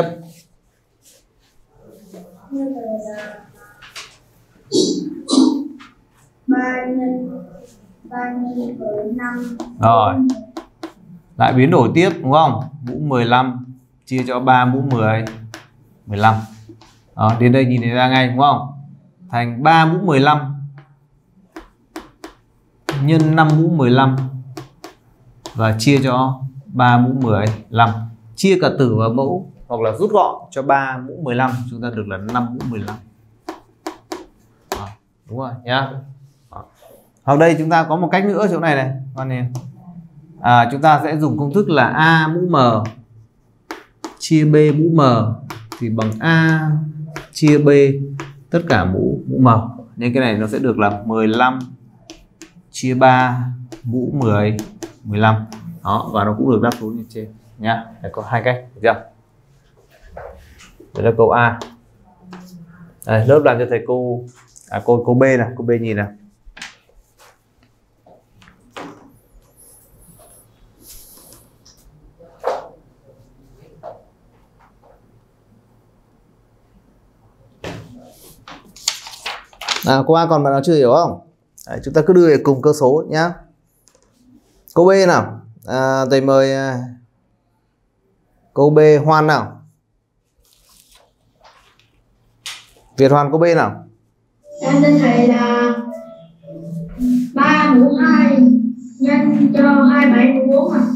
ba nhân ba nhân với năm. Rồi. Lại biến đổi tiếp đúng không? Mũ mười lăm chia cho ba mũ mười mười lăm. Đó, đến đây nhìn thấy ra ngay đúng không? Thành ba mũ mười lăm nhân năm mũ mười lăm và chia cho ba mũ mười lăm. Chia cả tử và mẫu hoặc là rút gọn cho ba mũ mười lăm, chúng ta được là năm mũ mười lăm. Đó, đúng rồi nhá. Đó. Hoặc đây chúng ta có một cách nữa chỗ này này, con này. À, chúng ta sẽ dùng công thức là A mũ M chia B mũ M thì bằng A chia B tất cả mũ mũ M. Nên cái này nó sẽ được là mười lăm chia ba mũ mười mười lăm. Đó, và nó cũng được đáp số như trên nhá. Đây có hai cách, được chưa? Đây là câu A. Đây, lớp làm cho thầy cô à cô cô B này, cô B nhìn nào. À, cô A còn bạn nào chưa hiểu không? Đấy, chúng ta cứ đưa về cùng cơ số nhá. Câu B nào. À, thầy mời à, câu B Hoan nào. Việt Hoàn câu B nào. Em thưa thầy là ba mũ hai nhân cho hai bảy mũ bốn à.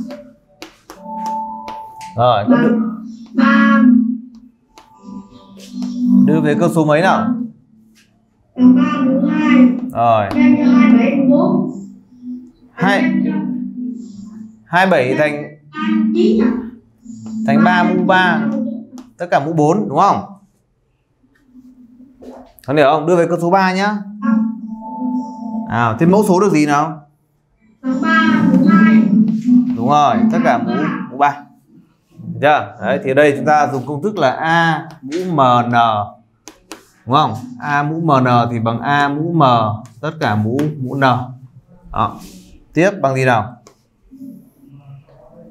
Rồi, Bằng ba đưa về cơ số mấy nào? Bằng ba mũ hai Rồi. nhân cho hai bảy mũ bốn. Hai hai bảy thành chín à. thành ba mũ ba tất cả mũ bốn đúng không? Con hiểu không? Đưa về cơ số ba nhá. À, thế mẫu số được gì nào? Bằng ba mũ hai. Đúng rồi, tất cả mũ mũ ba. Được chưa? Đấy, thì ở đây chúng ta dùng công thức là A mũ mn. Đúng không? A mũ mn thì bằng A mũ m tất cả mũ mũ n. Đó. Tiếp bằng gì nào?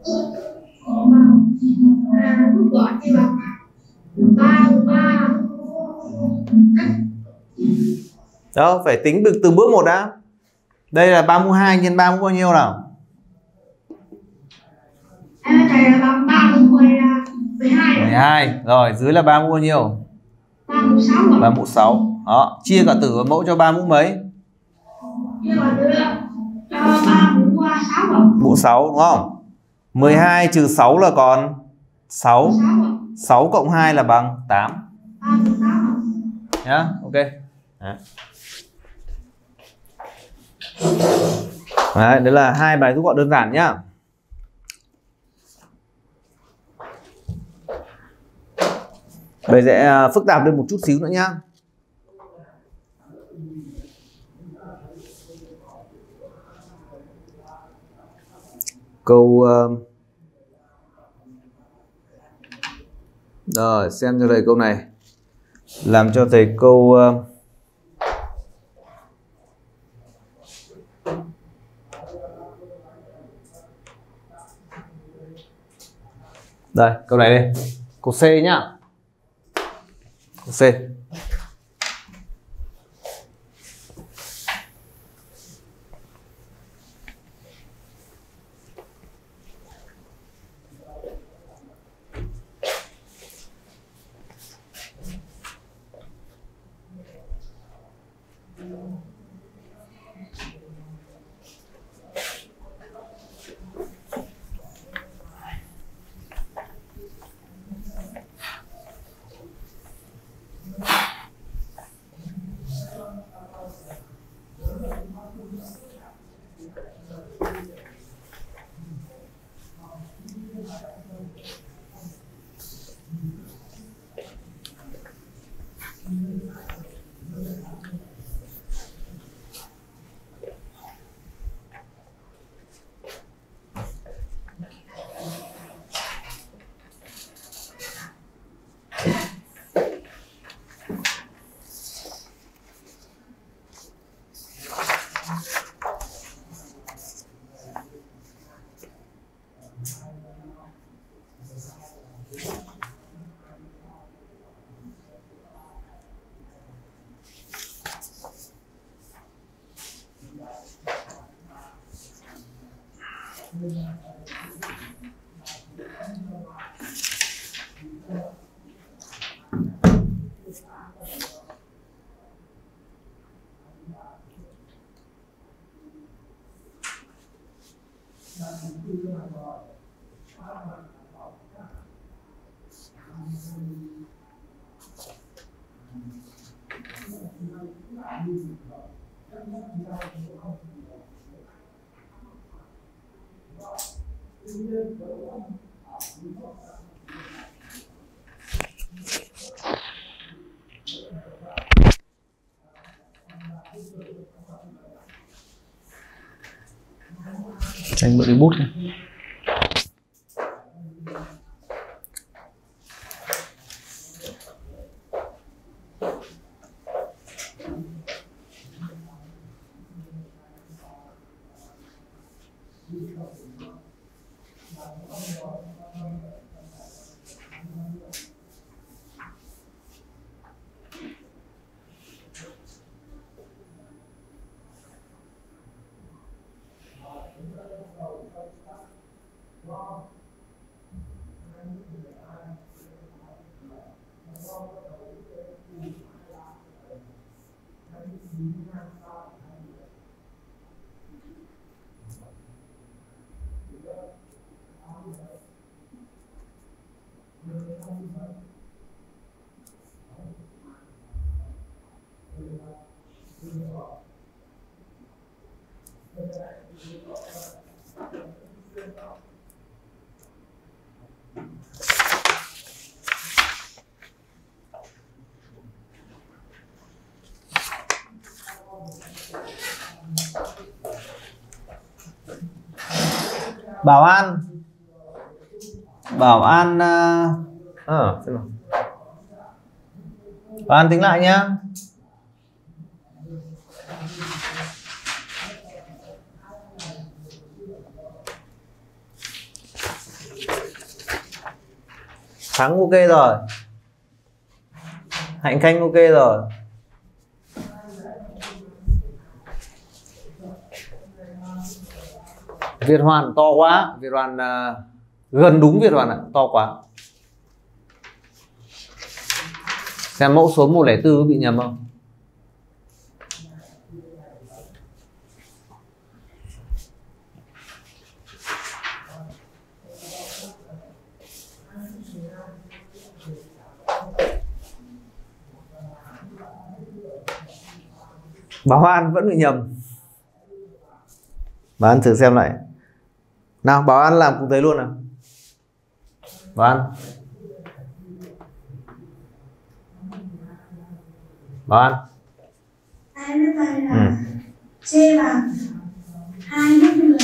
À, rút gọn thì bằng ba ba. Đâu, phải tính từ, từ bước một đã. Đây là ba mũ hai nhân ba mũ bao nhiêu nào? À, thầy là bằng ba mũ mười hai. mười hai. Rồi, dưới là ba mũ bao nhiêu? ba mũ sáu. ba mũ sáu. Đó, chia cả tử và mẫu cho ba mũ mấy? Chia cả tử cho ba mũ sáu. Mũ sáu đúng không? mười hai trừ sáu là còn sáu. sáu cộng hai là bằng tám. Nhá, ok. Đấy. Đấy, đấy là hai bài rút gọn đơn giản nhá. Bây giờ sẽ phức tạp lên một chút xíu nữa nhá. Câu uh... rồi, xem cho thầy câu này. Làm cho thầy câu uh... đây, câu này đây. Câu C nhá. Câu C. Anh mượn cái bút này. Bảo An. Bảo An ờ à, xem nào. Bảo An tính lại nhá. Thắng ok rồi. Hạnh Khanh ok rồi. Việt Hoàn to quá. Việt Hoàn uh, gần đúng Việt Hoàn ạ, to quá. Xem mẫu số một không bốn bị nhầm không? Bảo An vẫn bị nhầm. Bảo An thử xem lại. Nào Bảo An làm cùng thấy luôn nào. Bảo An. Bảo An. Em như vậy là Ừ. C bằng hai mốt mười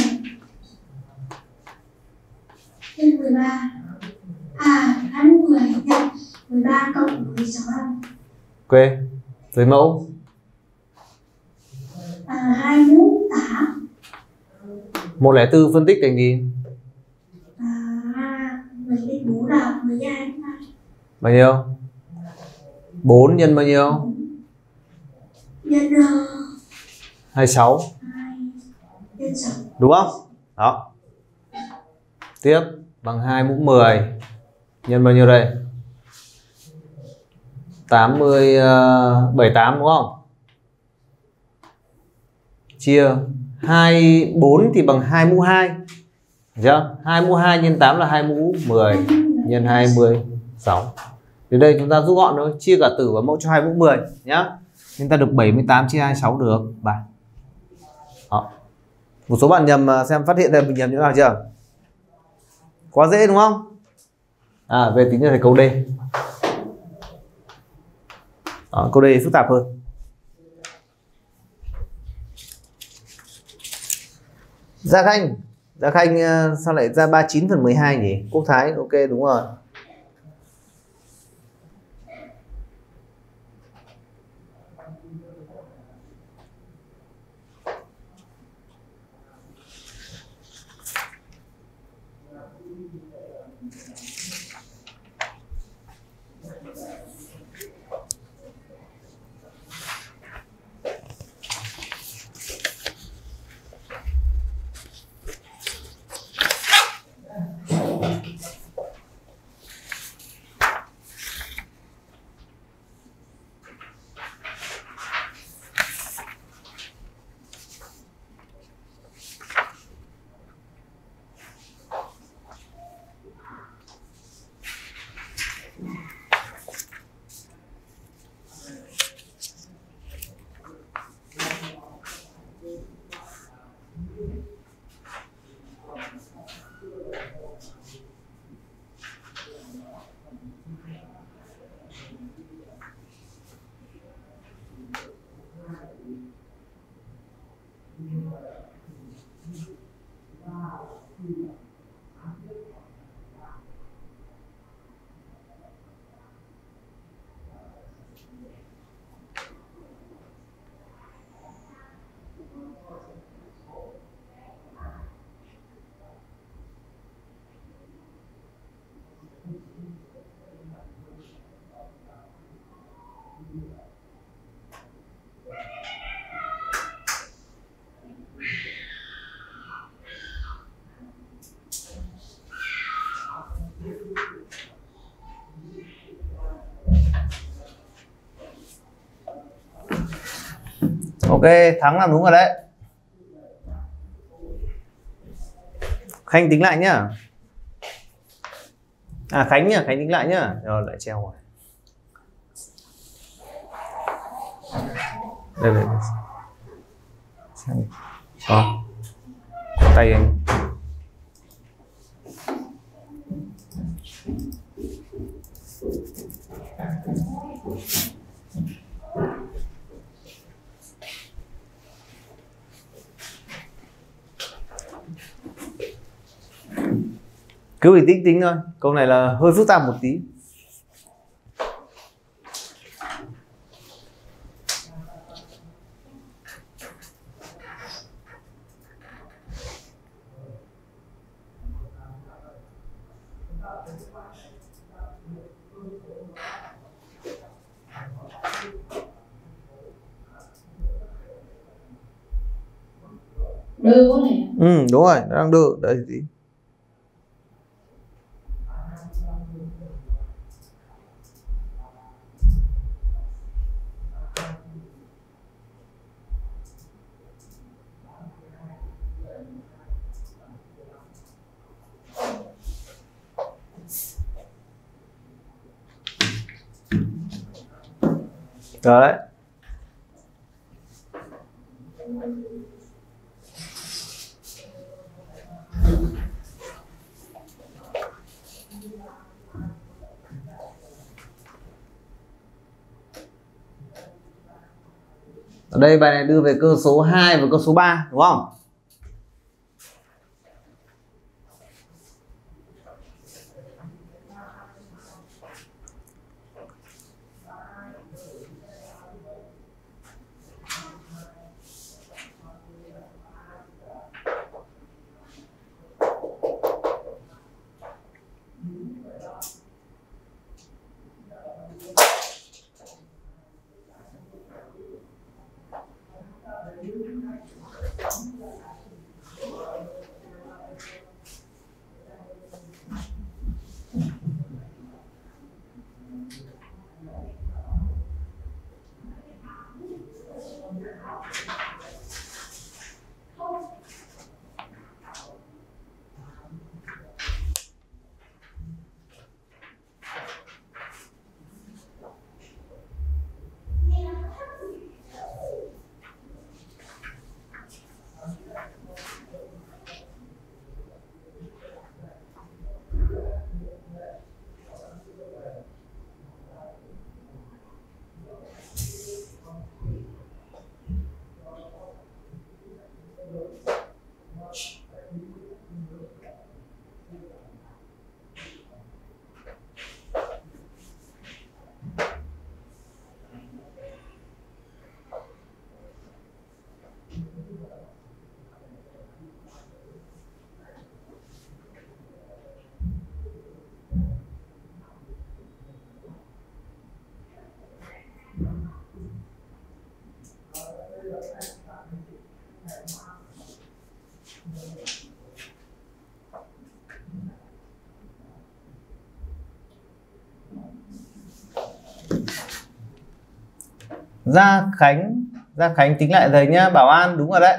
nhân mười ba. À, hai mốt mười nhân mười ba cộng mười sáu âm. Ok. Với mẫu. À, hai mốt tám. một không bốn phân tích thành gì? À, mười tích bốn là mười hai. Bao nhiêu? bốn nhân bao nhiêu? Nhân uh, hai mươi sáu. hai nhân sáu. Đúng không? Đó. Tiếp bằng hai mũ mười nhân bao nhiêu đây? tám mươi, bảy mươi tám đúng không? Chia hai mươi bốn thì bằng hai mũ hai. Được chưa? hai mũ hai nhân tám là hai mũ mười nhân hai mươi sáu. Từ đây chúng ta rút gọn thôi, chia cả tử và mẫu cho hai mũ mười nhá. Chúng ta được bảy mươi tám chia hai mươi sáu được ba. Đó. Một số bạn nhầm xem phát hiện ra mình nhầm như thế nào chưa? Quá dễ đúng không? À về tính ra thì câu D. Đó, câu D phức tạp hơn. Gia Khanh, Gia Khanh sao lại ra ba mươi chín phần mười hai nhỉ? Quốc Thái ok đúng rồi. Ok, Thắng làm đúng rồi đấy. Khanh tính lại nhá. À Khánh nhá, Khánh tính lại nhá. Rồi lại treo rồi. Đây đây. Xem. Đó. Tay anh. Cứ bình tĩnh tính thôi, câu này là hơi phức tạp một tí. Đưa quá này. Ừ đúng rồi, nó đang đưa. Đợi tí. Rồi đấy. Ở đây bài này đưa về cơ số hai và cơ số ba đúng không? Gia Khánh, Gia Khánh tính lại thầy nhá. Bảo An đúng rồi đấy.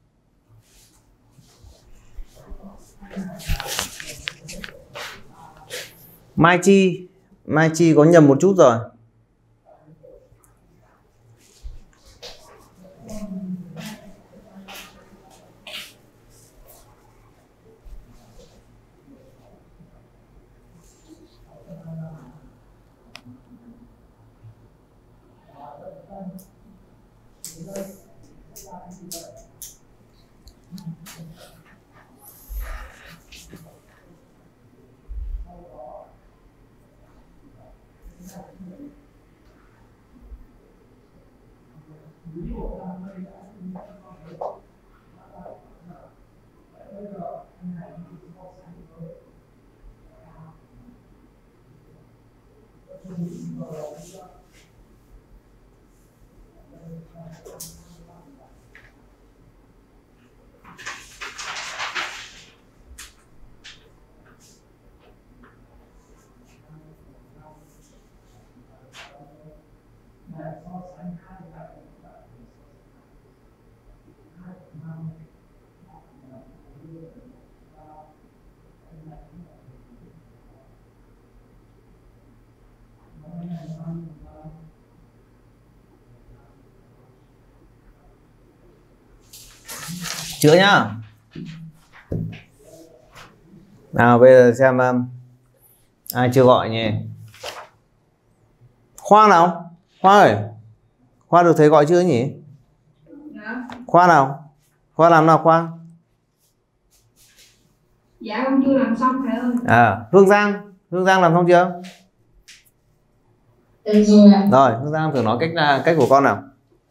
Mai Chi, Mai Chi có nhầm một chút rồi. Chữa nhá. Nào bây giờ xem um, ai chưa gọi nhỉ? Khoa nào? Khoa ơi. Khoa được thầy gọi chưa nhỉ? Dạ. Khoa nào? Khoa làm nào Khoa? Dạ con chưa làm xong thầy ơi. À, Hương Giang, Hương Giang làm xong chưa? Được rồi ạ. Rồi, Hương Giang thử nói cách là cách của con nào.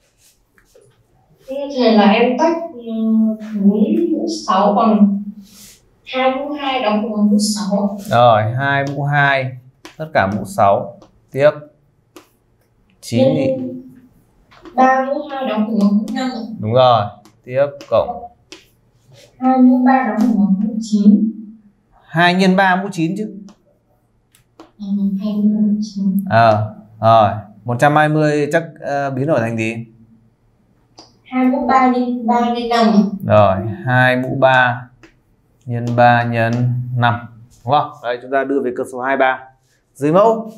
Thầy là em tách mũ sáu bằng hai mũ hai đóng bằng mũ sáu. Rồi, hai mũ hai tất cả mũ sáu. Tiếp. chín thì ba mũ hai đóng bằng mũ năm. đúng rồi. Tiếp cộng hai mũ ba đóng một mũ chín. hai nhân ba mũ chín chứ. hai mũ chín. Ờ, rồi, một trăm hai mươi chắc uh, biến đổi thành gì? hai mũ ba nhân ba nhân năm. Rồi, hai mũ ba nhân ba nhân năm. Đúng không? Đây chúng ta đưa về cơ số hai mươi ba. Dưới mẫu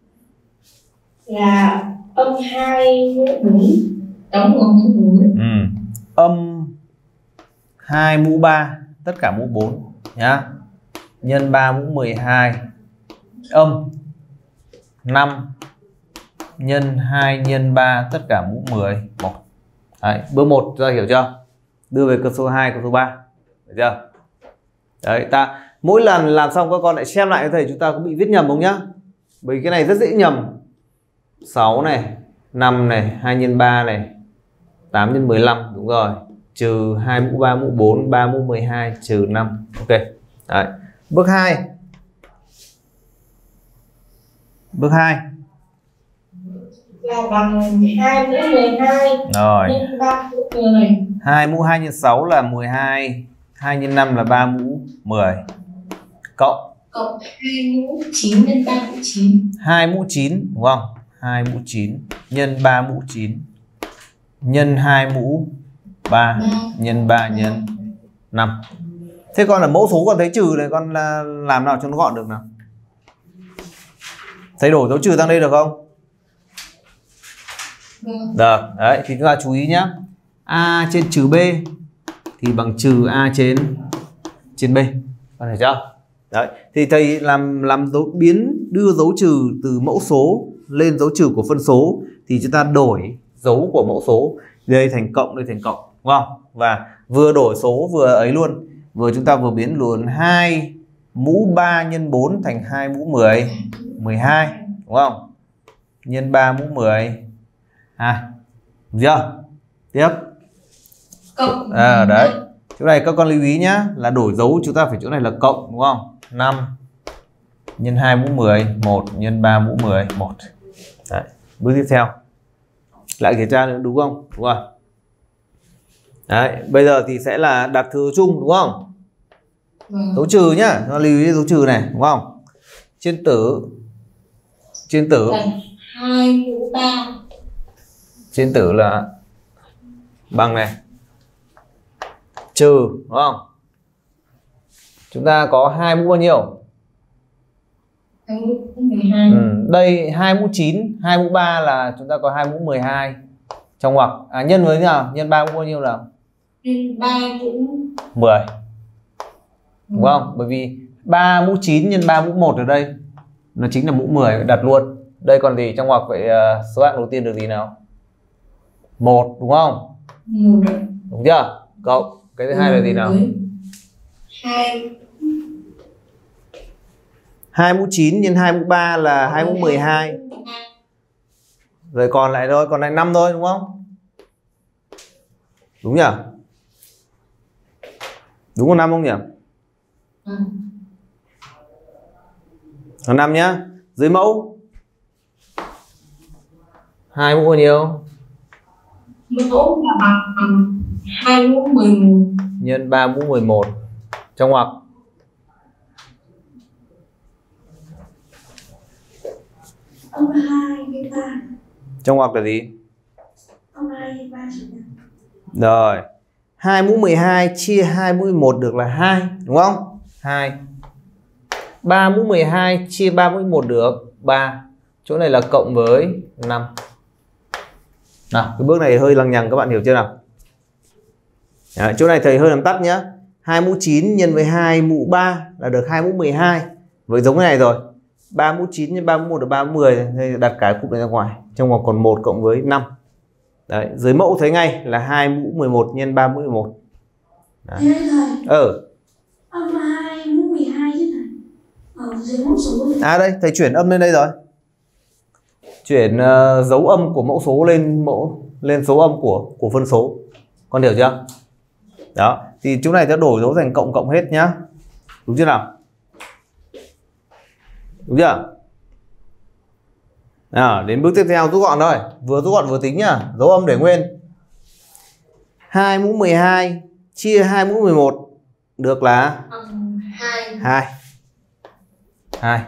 là âm hai mũ bốn đóng một mũ bốn. Ừ. Âm hai mũ ba tất cả mũ bốn nhá. Nhân ba mũ mười hai âm năm nhân hai nhân ba tất cả mũ mười một. Đấy, bước một chúng ta hiểu chưa? Đưa về cơ số hai, cơ số ba. Được chưa? Đấy, ta mỗi lần làm xong các con lại xem lại cho thầy, chúng ta có bị viết nhầm không nhá? Bởi cái này rất dễ nhầm. sáu này, năm này, hai nhân ba này, tám nhân mười lăm, đúng rồi. Trừ hai mũ ba mũ bốn, ba mũ mười hai, trừ năm. Ok. Đấy. Bước hai. Bước hai. Là bằng hai mũ mười hai Rồi. nhân ba mũ mười. hai mũ hai nhân sáu là mười hai, hai nhân năm là ba mũ mười. Cộng Cộng hai mũ chín nhân ba mũ chín. hai mũ chín, đúng không? hai mũ chín nhân ba mũ chín nhân hai mũ ba nhân ba nhân năm. Thế con là mẫu số con thấy trừ này, con là làm nào cho nó gọn được nào? Thấy đổi dấu trừ sang đây được không? Được. Đấy thì chúng ta chú ý nhá. A trên trừ B thì bằng trừ A trên trên B. Con hiểu chưa? Đấy thì thầy làm làm dấu biến đưa dấu trừ từ mẫu số lên dấu trừ của phân số thì chúng ta đổi dấu của mẫu số, đây thành cộng, đây thành cộng, đúng không? Và vừa đổi số vừa ấy luôn, vừa chúng ta vừa biến luôn hai mũ ba nhân bốn thành hai mũ mười, mười hai, đúng không? Nhân ba mũ mười. À, được chưa? Tiếp. Cộng. À, đấy. Chỗ này các con lưu ý nhá, là đổi dấu chúng ta phải chỗ này là cộng, đúng không? năm nhân hai mũ mười, một nhân ba mũ mười, một. Đấy. Bước tiếp theo. Lại kiểm tra nữa, đúng không? Đúng rồi. Đấy, bây giờ thì sẽ là đặt thừa chung, đúng không? Dấu trừ nhá, nó lưu ý dấu trừ này, đúng không? Trên tử trên tử hai mũ ba. Trên tử là bằng này trừ, đúng không? Chúng ta có hai mũ bao nhiêu? hai mũ mười hai. Ừ, đây hai mũ chín, hai mũ ba là chúng ta có hai mũ mười hai. Trong ngoặc à, nhân với nào? Nhân ba mũ bao nhiêu nào? Nhân ba mũ mười. Đúng không? Bởi vì ba mũ chín nhân ba mũ một ở đây nó chính là mũ mười, đặt luôn. Đây còn gì trong ngoặc vậy? Uh, số hạng đầu tiên được gì nào? một, đúng không? một. Đúng chưa? Cộng cái thứ hai là gì nào? hai. hai mũ chín nhân hai mũ ba là hai mũ mười hai. Rồi còn lại thôi, còn lại năm thôi, đúng không? Đúng nhỉ? Đúng có năm không nhỉ? Ừ. Còn năm nhá. Dưới mẫu hai mũ bao nhiêu? Mẫu là bằng hai mũ mười một nhân ba mũ mười một. Trong ngoặc âm hai nhân ba. trong ngoặc là gì? Âm hai nhân ba. Rồi, hai mũ mười hai chia hai mũ mười một được là hai, đúng không? hai. ba mũ mười hai chia ba mũ mười một được ba. Chỗ này là cộng với năm. Nào, cái bước này hơi lằng nhằng, các bạn hiểu chưa nào? Đấy, chỗ này thầy hơi làm tắt nhá. hai mũ chín nhân với hai mũ ba là được hai mũ mười hai. Với giống cái này rồi. ba mũ chín nhân ba mũ một được ba mũ mười, thì đặt cái cụm này ra ngoài. Trong ngoặc còn một cộng với năm. Đấy, dưới mẫu thấy ngay là hai mũ mười một nhân ba mũ mười một. Đấy. Thế thầy. Ừ. Âm hai mũ mười hai chứ thầy. Ở dưới mẫu số. À đây, thầy chuyển âm lên đây rồi. Chuyển uh, dấu âm của mẫu số lên mẫu lên dấu âm của của phân số. Con hiểu chưa? Đó, thì chỗ này sẽ đổi dấu thành cộng cộng hết nhá. Đúng chưa nào? Đúng chưa? À, đến bước tiếp theo rút gọn thôi, vừa rút gọn vừa tính nhá, dấu âm để nguyên. hai mũ mười hai chia hai mũ mười một được là hai. hai. hai.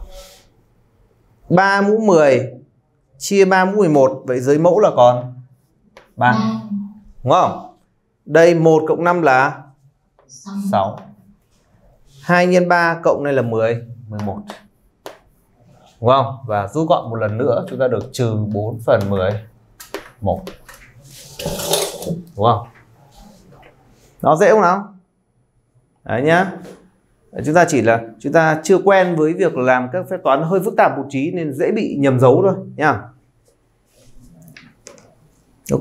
ba mũ mười chia ba mũ mười một, vậy dưới mẫu là còn ba. Đúng không? Đây một cộng năm là sáu. hai nhân ba cộng này là mười, mười một. Đúng không? Và rút gọn một lần nữa chúng ta được trừ bốn phần mười một. Đúng không? Nó dễ không nào? Đấy nhá. Chúng ta chỉ là chúng ta chưa quen với việc làm các phép toán hơi phức tạp một tí nên dễ bị nhầm dấu thôi nhá. Ok.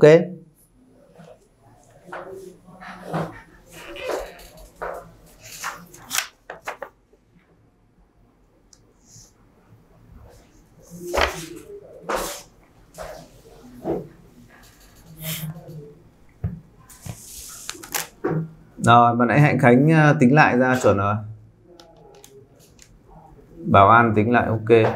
Rồi, bạn nãy Hạnh Khánh tính lại ra chuẩn rồi. Bảo An tính lại ok.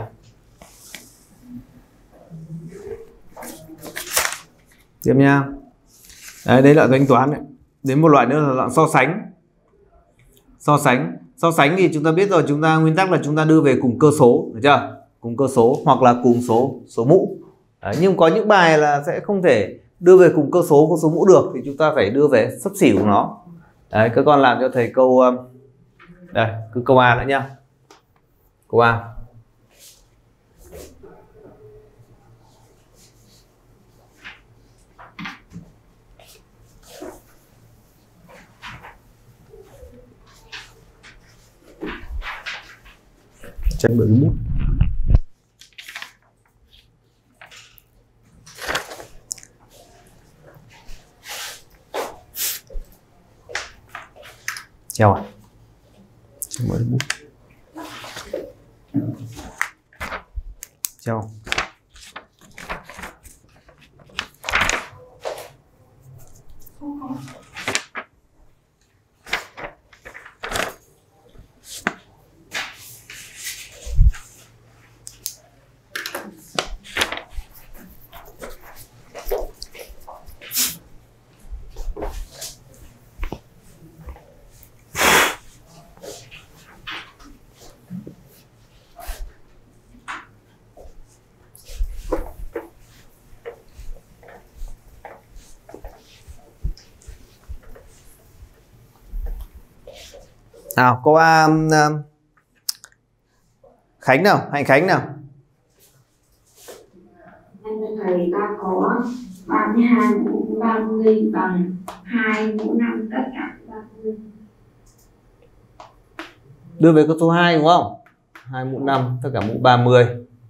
Tiếp nha. Đấy, đấy là tính toán đấy. Đến một loại nữa là loại so sánh. So sánh. So sánh thì chúng ta biết rồi, chúng ta nguyên tắc là chúng ta đưa về cùng cơ số, được chưa? Cùng cơ số hoặc là cùng số số mũ. Đấy, nhưng có những bài là sẽ không thể đưa về cùng cơ số có số mũ được thì chúng ta phải đưa về xấp xỉ của nó. Đấy, các con làm cho thầy câu đây, cứ câu A nữa nhá. Câu A. Chân bự bút. Treo à? Mới bút. Treo. Nào, câu A uh, Khánh nào, Hạnh Khánh nào. Em thầy ta có ba mươi hai mũ ba mươi bằng hai mũ năm tất cả ba mươi. Đưa về con số hai đúng không? hai mũ năm tất cả mũ ba mươi.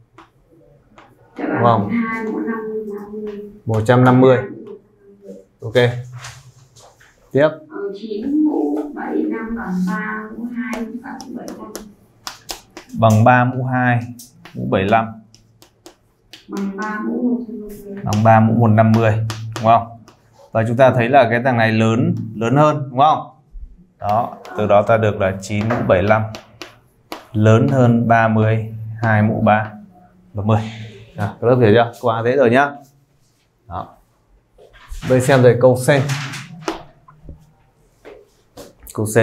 Đúng không? hai mũ năm ba mươi. một trăm năm mươi. Ok. Tiếp. chín mũ bảy năm bằng ba mũ hai bằng bảy mươi lăm. Bằng ba mũ hai mũ bảy mươi lăm. Bằng ba mũ một trăm năm mươi. Bằng ba mũ một trăm năm mươi, đúng không? Và chúng ta thấy là cái thằng này lớn lớn hơn, đúng không? Đó, từ đó ta được là chín mũ bảy mươi lăm lớn hơn ba mươi hai mũ ba ba mươi. À, các lớp hiểu chưa? Câu A thế rồi nhá. Đó. Bây xem rồi câu C. Câu C.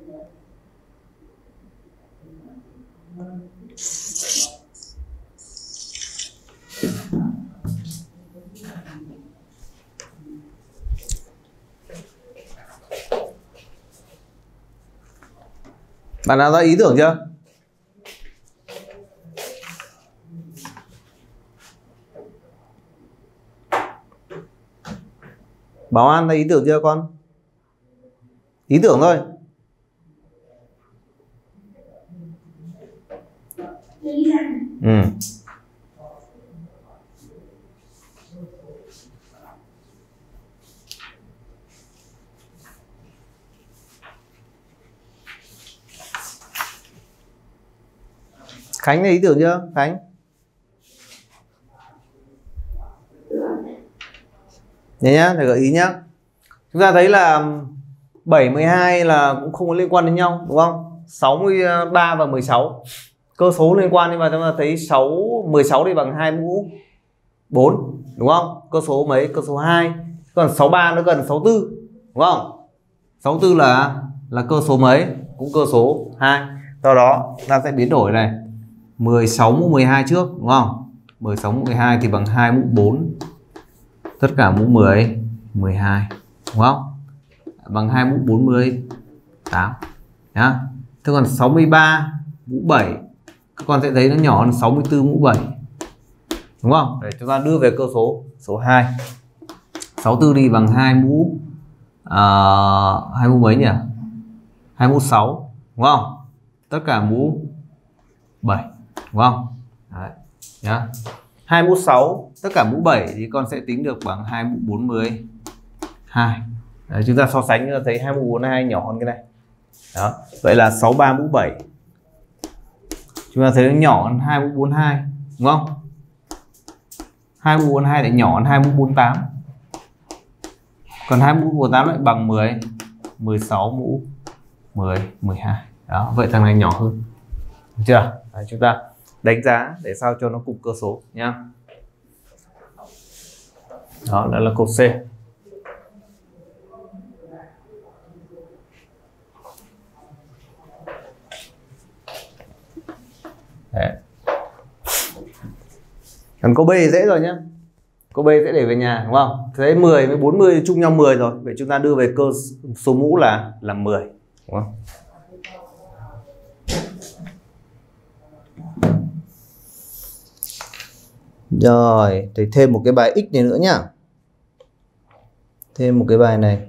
Bạn nào ra ý tưởng chưa? Bảo An ra ý tưởng chưa con? Ý tưởng thôi. Ừ. Khánh này ý tưởng chưa? Khánh. Nhớ nhá, thầy gợi ý nhá. Chúng ta thấy là bảy, mười hai là cũng không có liên quan đến nhau, đúng không? sáu mươi ba và mười sáu cơ số liên quan, nhưng mà chúng ta thấy sáu, mười sáu thì bằng hai mũ bốn, đúng không? Cơ số mấy? Cơ số hai. Còn sáu mươi ba nó gần sáu mươi tư, đúng không? sáu mươi tư là là cơ số mấy? Cũng cơ số hai. Do đó ta sẽ biến đổi này. mười sáu mũ mười hai trước, đúng không? mười sáu mũ mười hai thì bằng hai mũ bốn. Tất cả mũ mười, mười hai, đúng không? Bằng hai mũ bốn mươi, tám nhá. Thế còn sáu mươi ba mũ bảy, các con sẽ thấy nó nhỏ hơn sáu mươi tư mũ bảy, đúng không? Để chúng ta đưa về cơ số số hai. sáu mươi tư đi bằng hai mũ à, hai mũ mấy nhỉ? hai mũ sáu, đúng không? Tất cả mũ bảy, đúng không? Đấy, nhá. hai mũ sáu, tất cả mũ bảy thì con sẽ tính được bằng hai mũ bốn mươi hai. Đấy, chúng ta so sánh chúng ta thấy hai mũ bốn mươi hai nhỏ hơn cái này. Đó. Vậy là sáu mươi ba mũ bảy chúng ta thấy nó nhỏ hơn hai mũ bốn mươi hai, đúng không? hai mũ bốn mươi hai lại nhỏ hơn hai mũ bốn mươi tám. Còn hai mũ bốn mươi tám lại bằng mười, mười sáu mũ mười, mười hai. Đó, vậy thằng này nhỏ hơn. Được chưa? Đấy, chúng ta đánh giá để sao cho nó cùng cơ số nhá. Đó là, là cột C. Đấy. Còn câu B dễ rồi nhá. Câu B sẽ để về nhà, đúng không? Thế mười với bốn mươi chung nhau mười rồi. Vậy chúng ta đưa về cơ số mũ là là mười, đúng không? Rồi, thì thêm một cái bài x này nữa nhá. Thêm một cái bài này.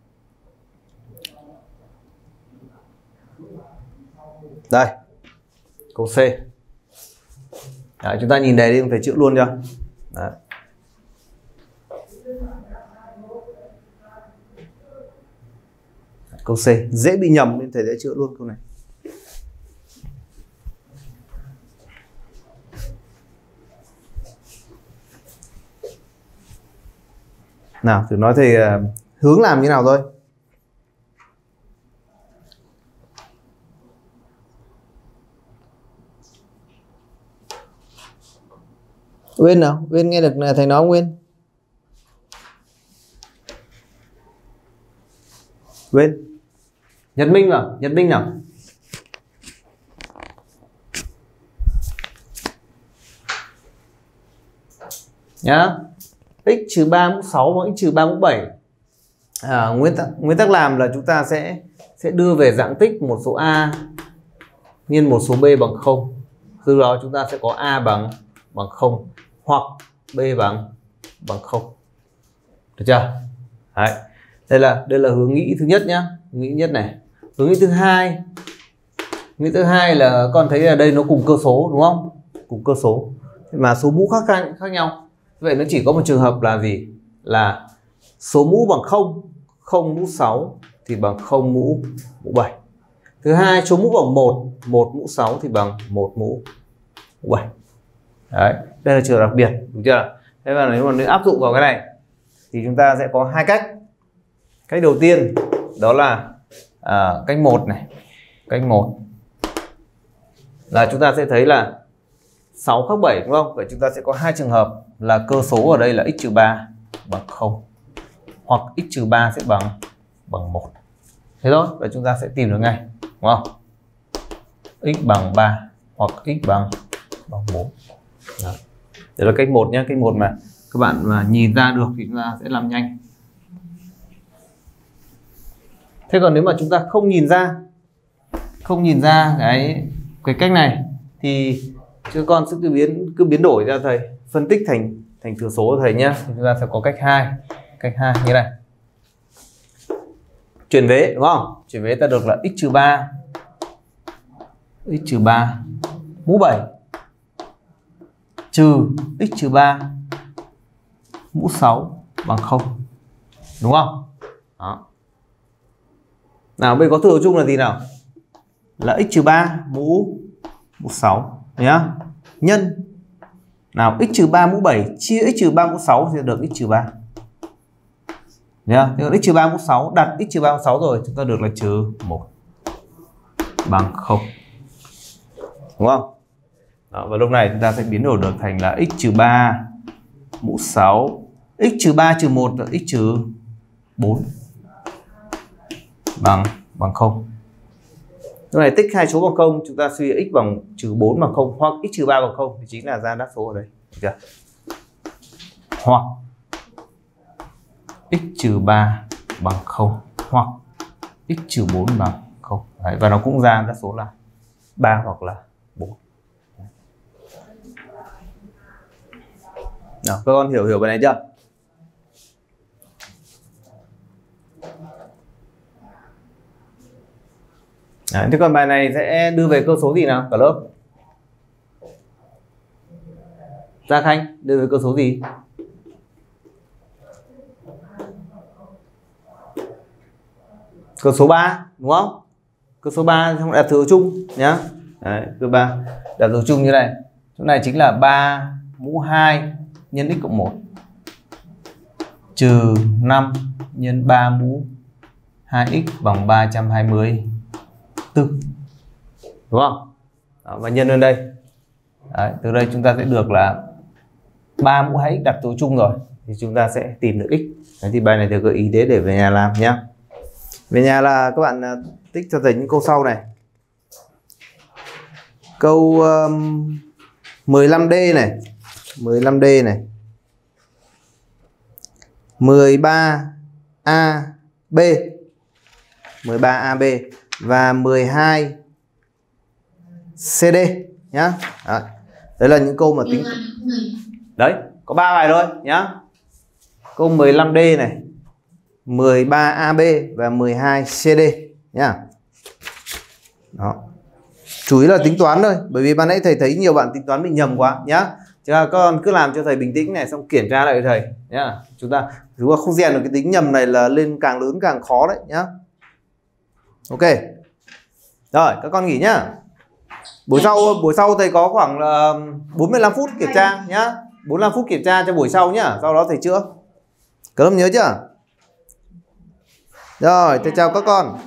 Đây. Câu C. Đấy, chúng ta nhìn đề đi, thầy chữa luôn cho. Đấy. Câu C dễ bị nhầm nên thầy sẽ chữa luôn câu này. Nào, thử nói thầy uh, hướng làm như nào thôi. Uyên nào, Uyên nghe được thầy nói không Uyên? Uyên. Nhật Minh nào, Nhật Minh nào. Nhá. X trừ ba mũ sáu và x trừ ba mũ bảy. À, nguyên tắc nguyên tắc làm là chúng ta sẽ sẽ đưa về dạng tích một số a nhân một số b bằng không. Từ đó chúng ta sẽ có a bằng bằng không hoặc b bằng bằng không. Được chưa? Đấy. Đây là đây là hướng nghĩ thứ nhất nhá, hướng nghĩ nhất này. Hướng nghĩ thứ hai, hướng nghĩ thứ hai là con thấy là đây nó cùng cơ số, đúng không? Cùng cơ số mà số mũ khác khác nhau. Vậy nó chỉ có một trường hợp là gì? Là số mũ bằng không, không mũ sáu thì bằng không mũ mũ bảy. Thứ hai, số mũ bằng một, một mũ sáu thì bằng một mũ mũ bảy. Đấy, đây là trường đặc biệt, đúng chưa? Thế mà nếu mà nếu áp dụng vào cái này thì chúng ta sẽ có hai cách. Cách đầu tiên đó là à, cách một này. Cách một là chúng ta sẽ thấy là sáu khác bảy, đúng không? Vậy chúng ta sẽ có hai trường hợp là cơ số ở đây là x trừ ba bằng không hoặc x trừ ba sẽ bằng bằng một. Ok. Thế thôi, và chúng ta sẽ tìm được ngay, đúng không? X bằng ba hoặc x bằng bằng bốn. Đó. Đấy là cách một nhé, cách một mà các bạn mà nhìn ra được thì chúng ta sẽ làm nhanh. Thế còn nếu mà chúng ta không nhìn ra, không nhìn ra cái cái cách này thì cho con sẽ cứ biến cứ biến đổi ra thầy, phân tích thành thành thừa số của thầy nhé. Thì chúng ta sẽ có cách hai, cách hai như này. Chuyển vế, đúng không? Chuyển vế ta được là x trừ ba, x trừ ba mũ bảy trừ x trừ ba mũ sáu bằng không, đúng không? Đó. Nào bây có thừa chung là gì nào? Là x trừ ba mũ mũ sáu nhá. Nhân nào x trừ ba mũ bảy chia x trừ ba mũ sáu thì được x trừ ba. Nhá, thế còn x trừ ba mũ sáu đặt x trừ ba mũ sáu rồi chúng ta được là trừ một bằng không. Đúng không? Đó, và lúc này chúng ta sẽ biến đổi được thành là x trừ ba mũ sáu, x trừ ba trừ một là x trừ bốn bằng bằng không. Lúc này tích hai số bằng không, chúng ta suy x bằng trừ bốn bằng không hoặc x trừ ba bằng không thì chính là ra đáp số ở đây. Được chưa? Hoặc x trừ ba bằng không hoặc x trừ bốn bằng không. Đấy, và nó cũng ra đáp số là ba hoặc là bốn. Nào, các con hiểu hiểu bài này chưa? Đấy, thế còn bài này sẽ đưa về cơ số gì nào cả lớp? Gia Khanh đưa về cơ số gì? Cơ số ba, đúng không? Cơ số ba trong đặt thừa chung nhá. Đấy, cơ ba đặt thừa chung như này. Chỗ này chính là ba mũ hai nhân x cộng một trừ năm nhân ba mũ hai x bằng ba trăm hai mươi tư, đúng không? Đó, và nhân lên đây. Đấy, từ đây chúng ta sẽ được là ba mũ hai x đặt thừa chung rồi thì chúng ta sẽ tìm được x. Đấy, thì bài này thầy gợi ý thế để về nhà làm nhá. Về nhà là các bạn tích cho thầy những câu sau này. Câu um, mười lăm D này, mười lăm D này, mười ba A B, mười ba A B và mười hai C D nhá. Đấy. Đấy là những câu mà tính. Đấy, có ba bài thôi nhá. Câu mười lăm D này, mười ba A B và mười hai C D nhá. Đó. Chủ yếu là tính toán thôi, bởi vì ban nãy thầy thấy nhiều bạn tính toán bị nhầm quá nhá. Chứ các con cứ làm cho thầy bình tĩnh này xong kiểm tra lại thầy nhá. Chúng ta chúng ta không rèn được cái tính nhầm này là lên càng lớn càng khó đấy nhá. Ok. Rồi, các con nghỉ nhá. Buổi sau buổi sau thầy có khoảng là bốn mươi lăm phút kiểm tra nhá. bốn mươi lăm phút kiểm tra cho buổi sau nhá, sau đó thầy chữa. Các lớp nhớ chưa? Rồi, thầy chào các con.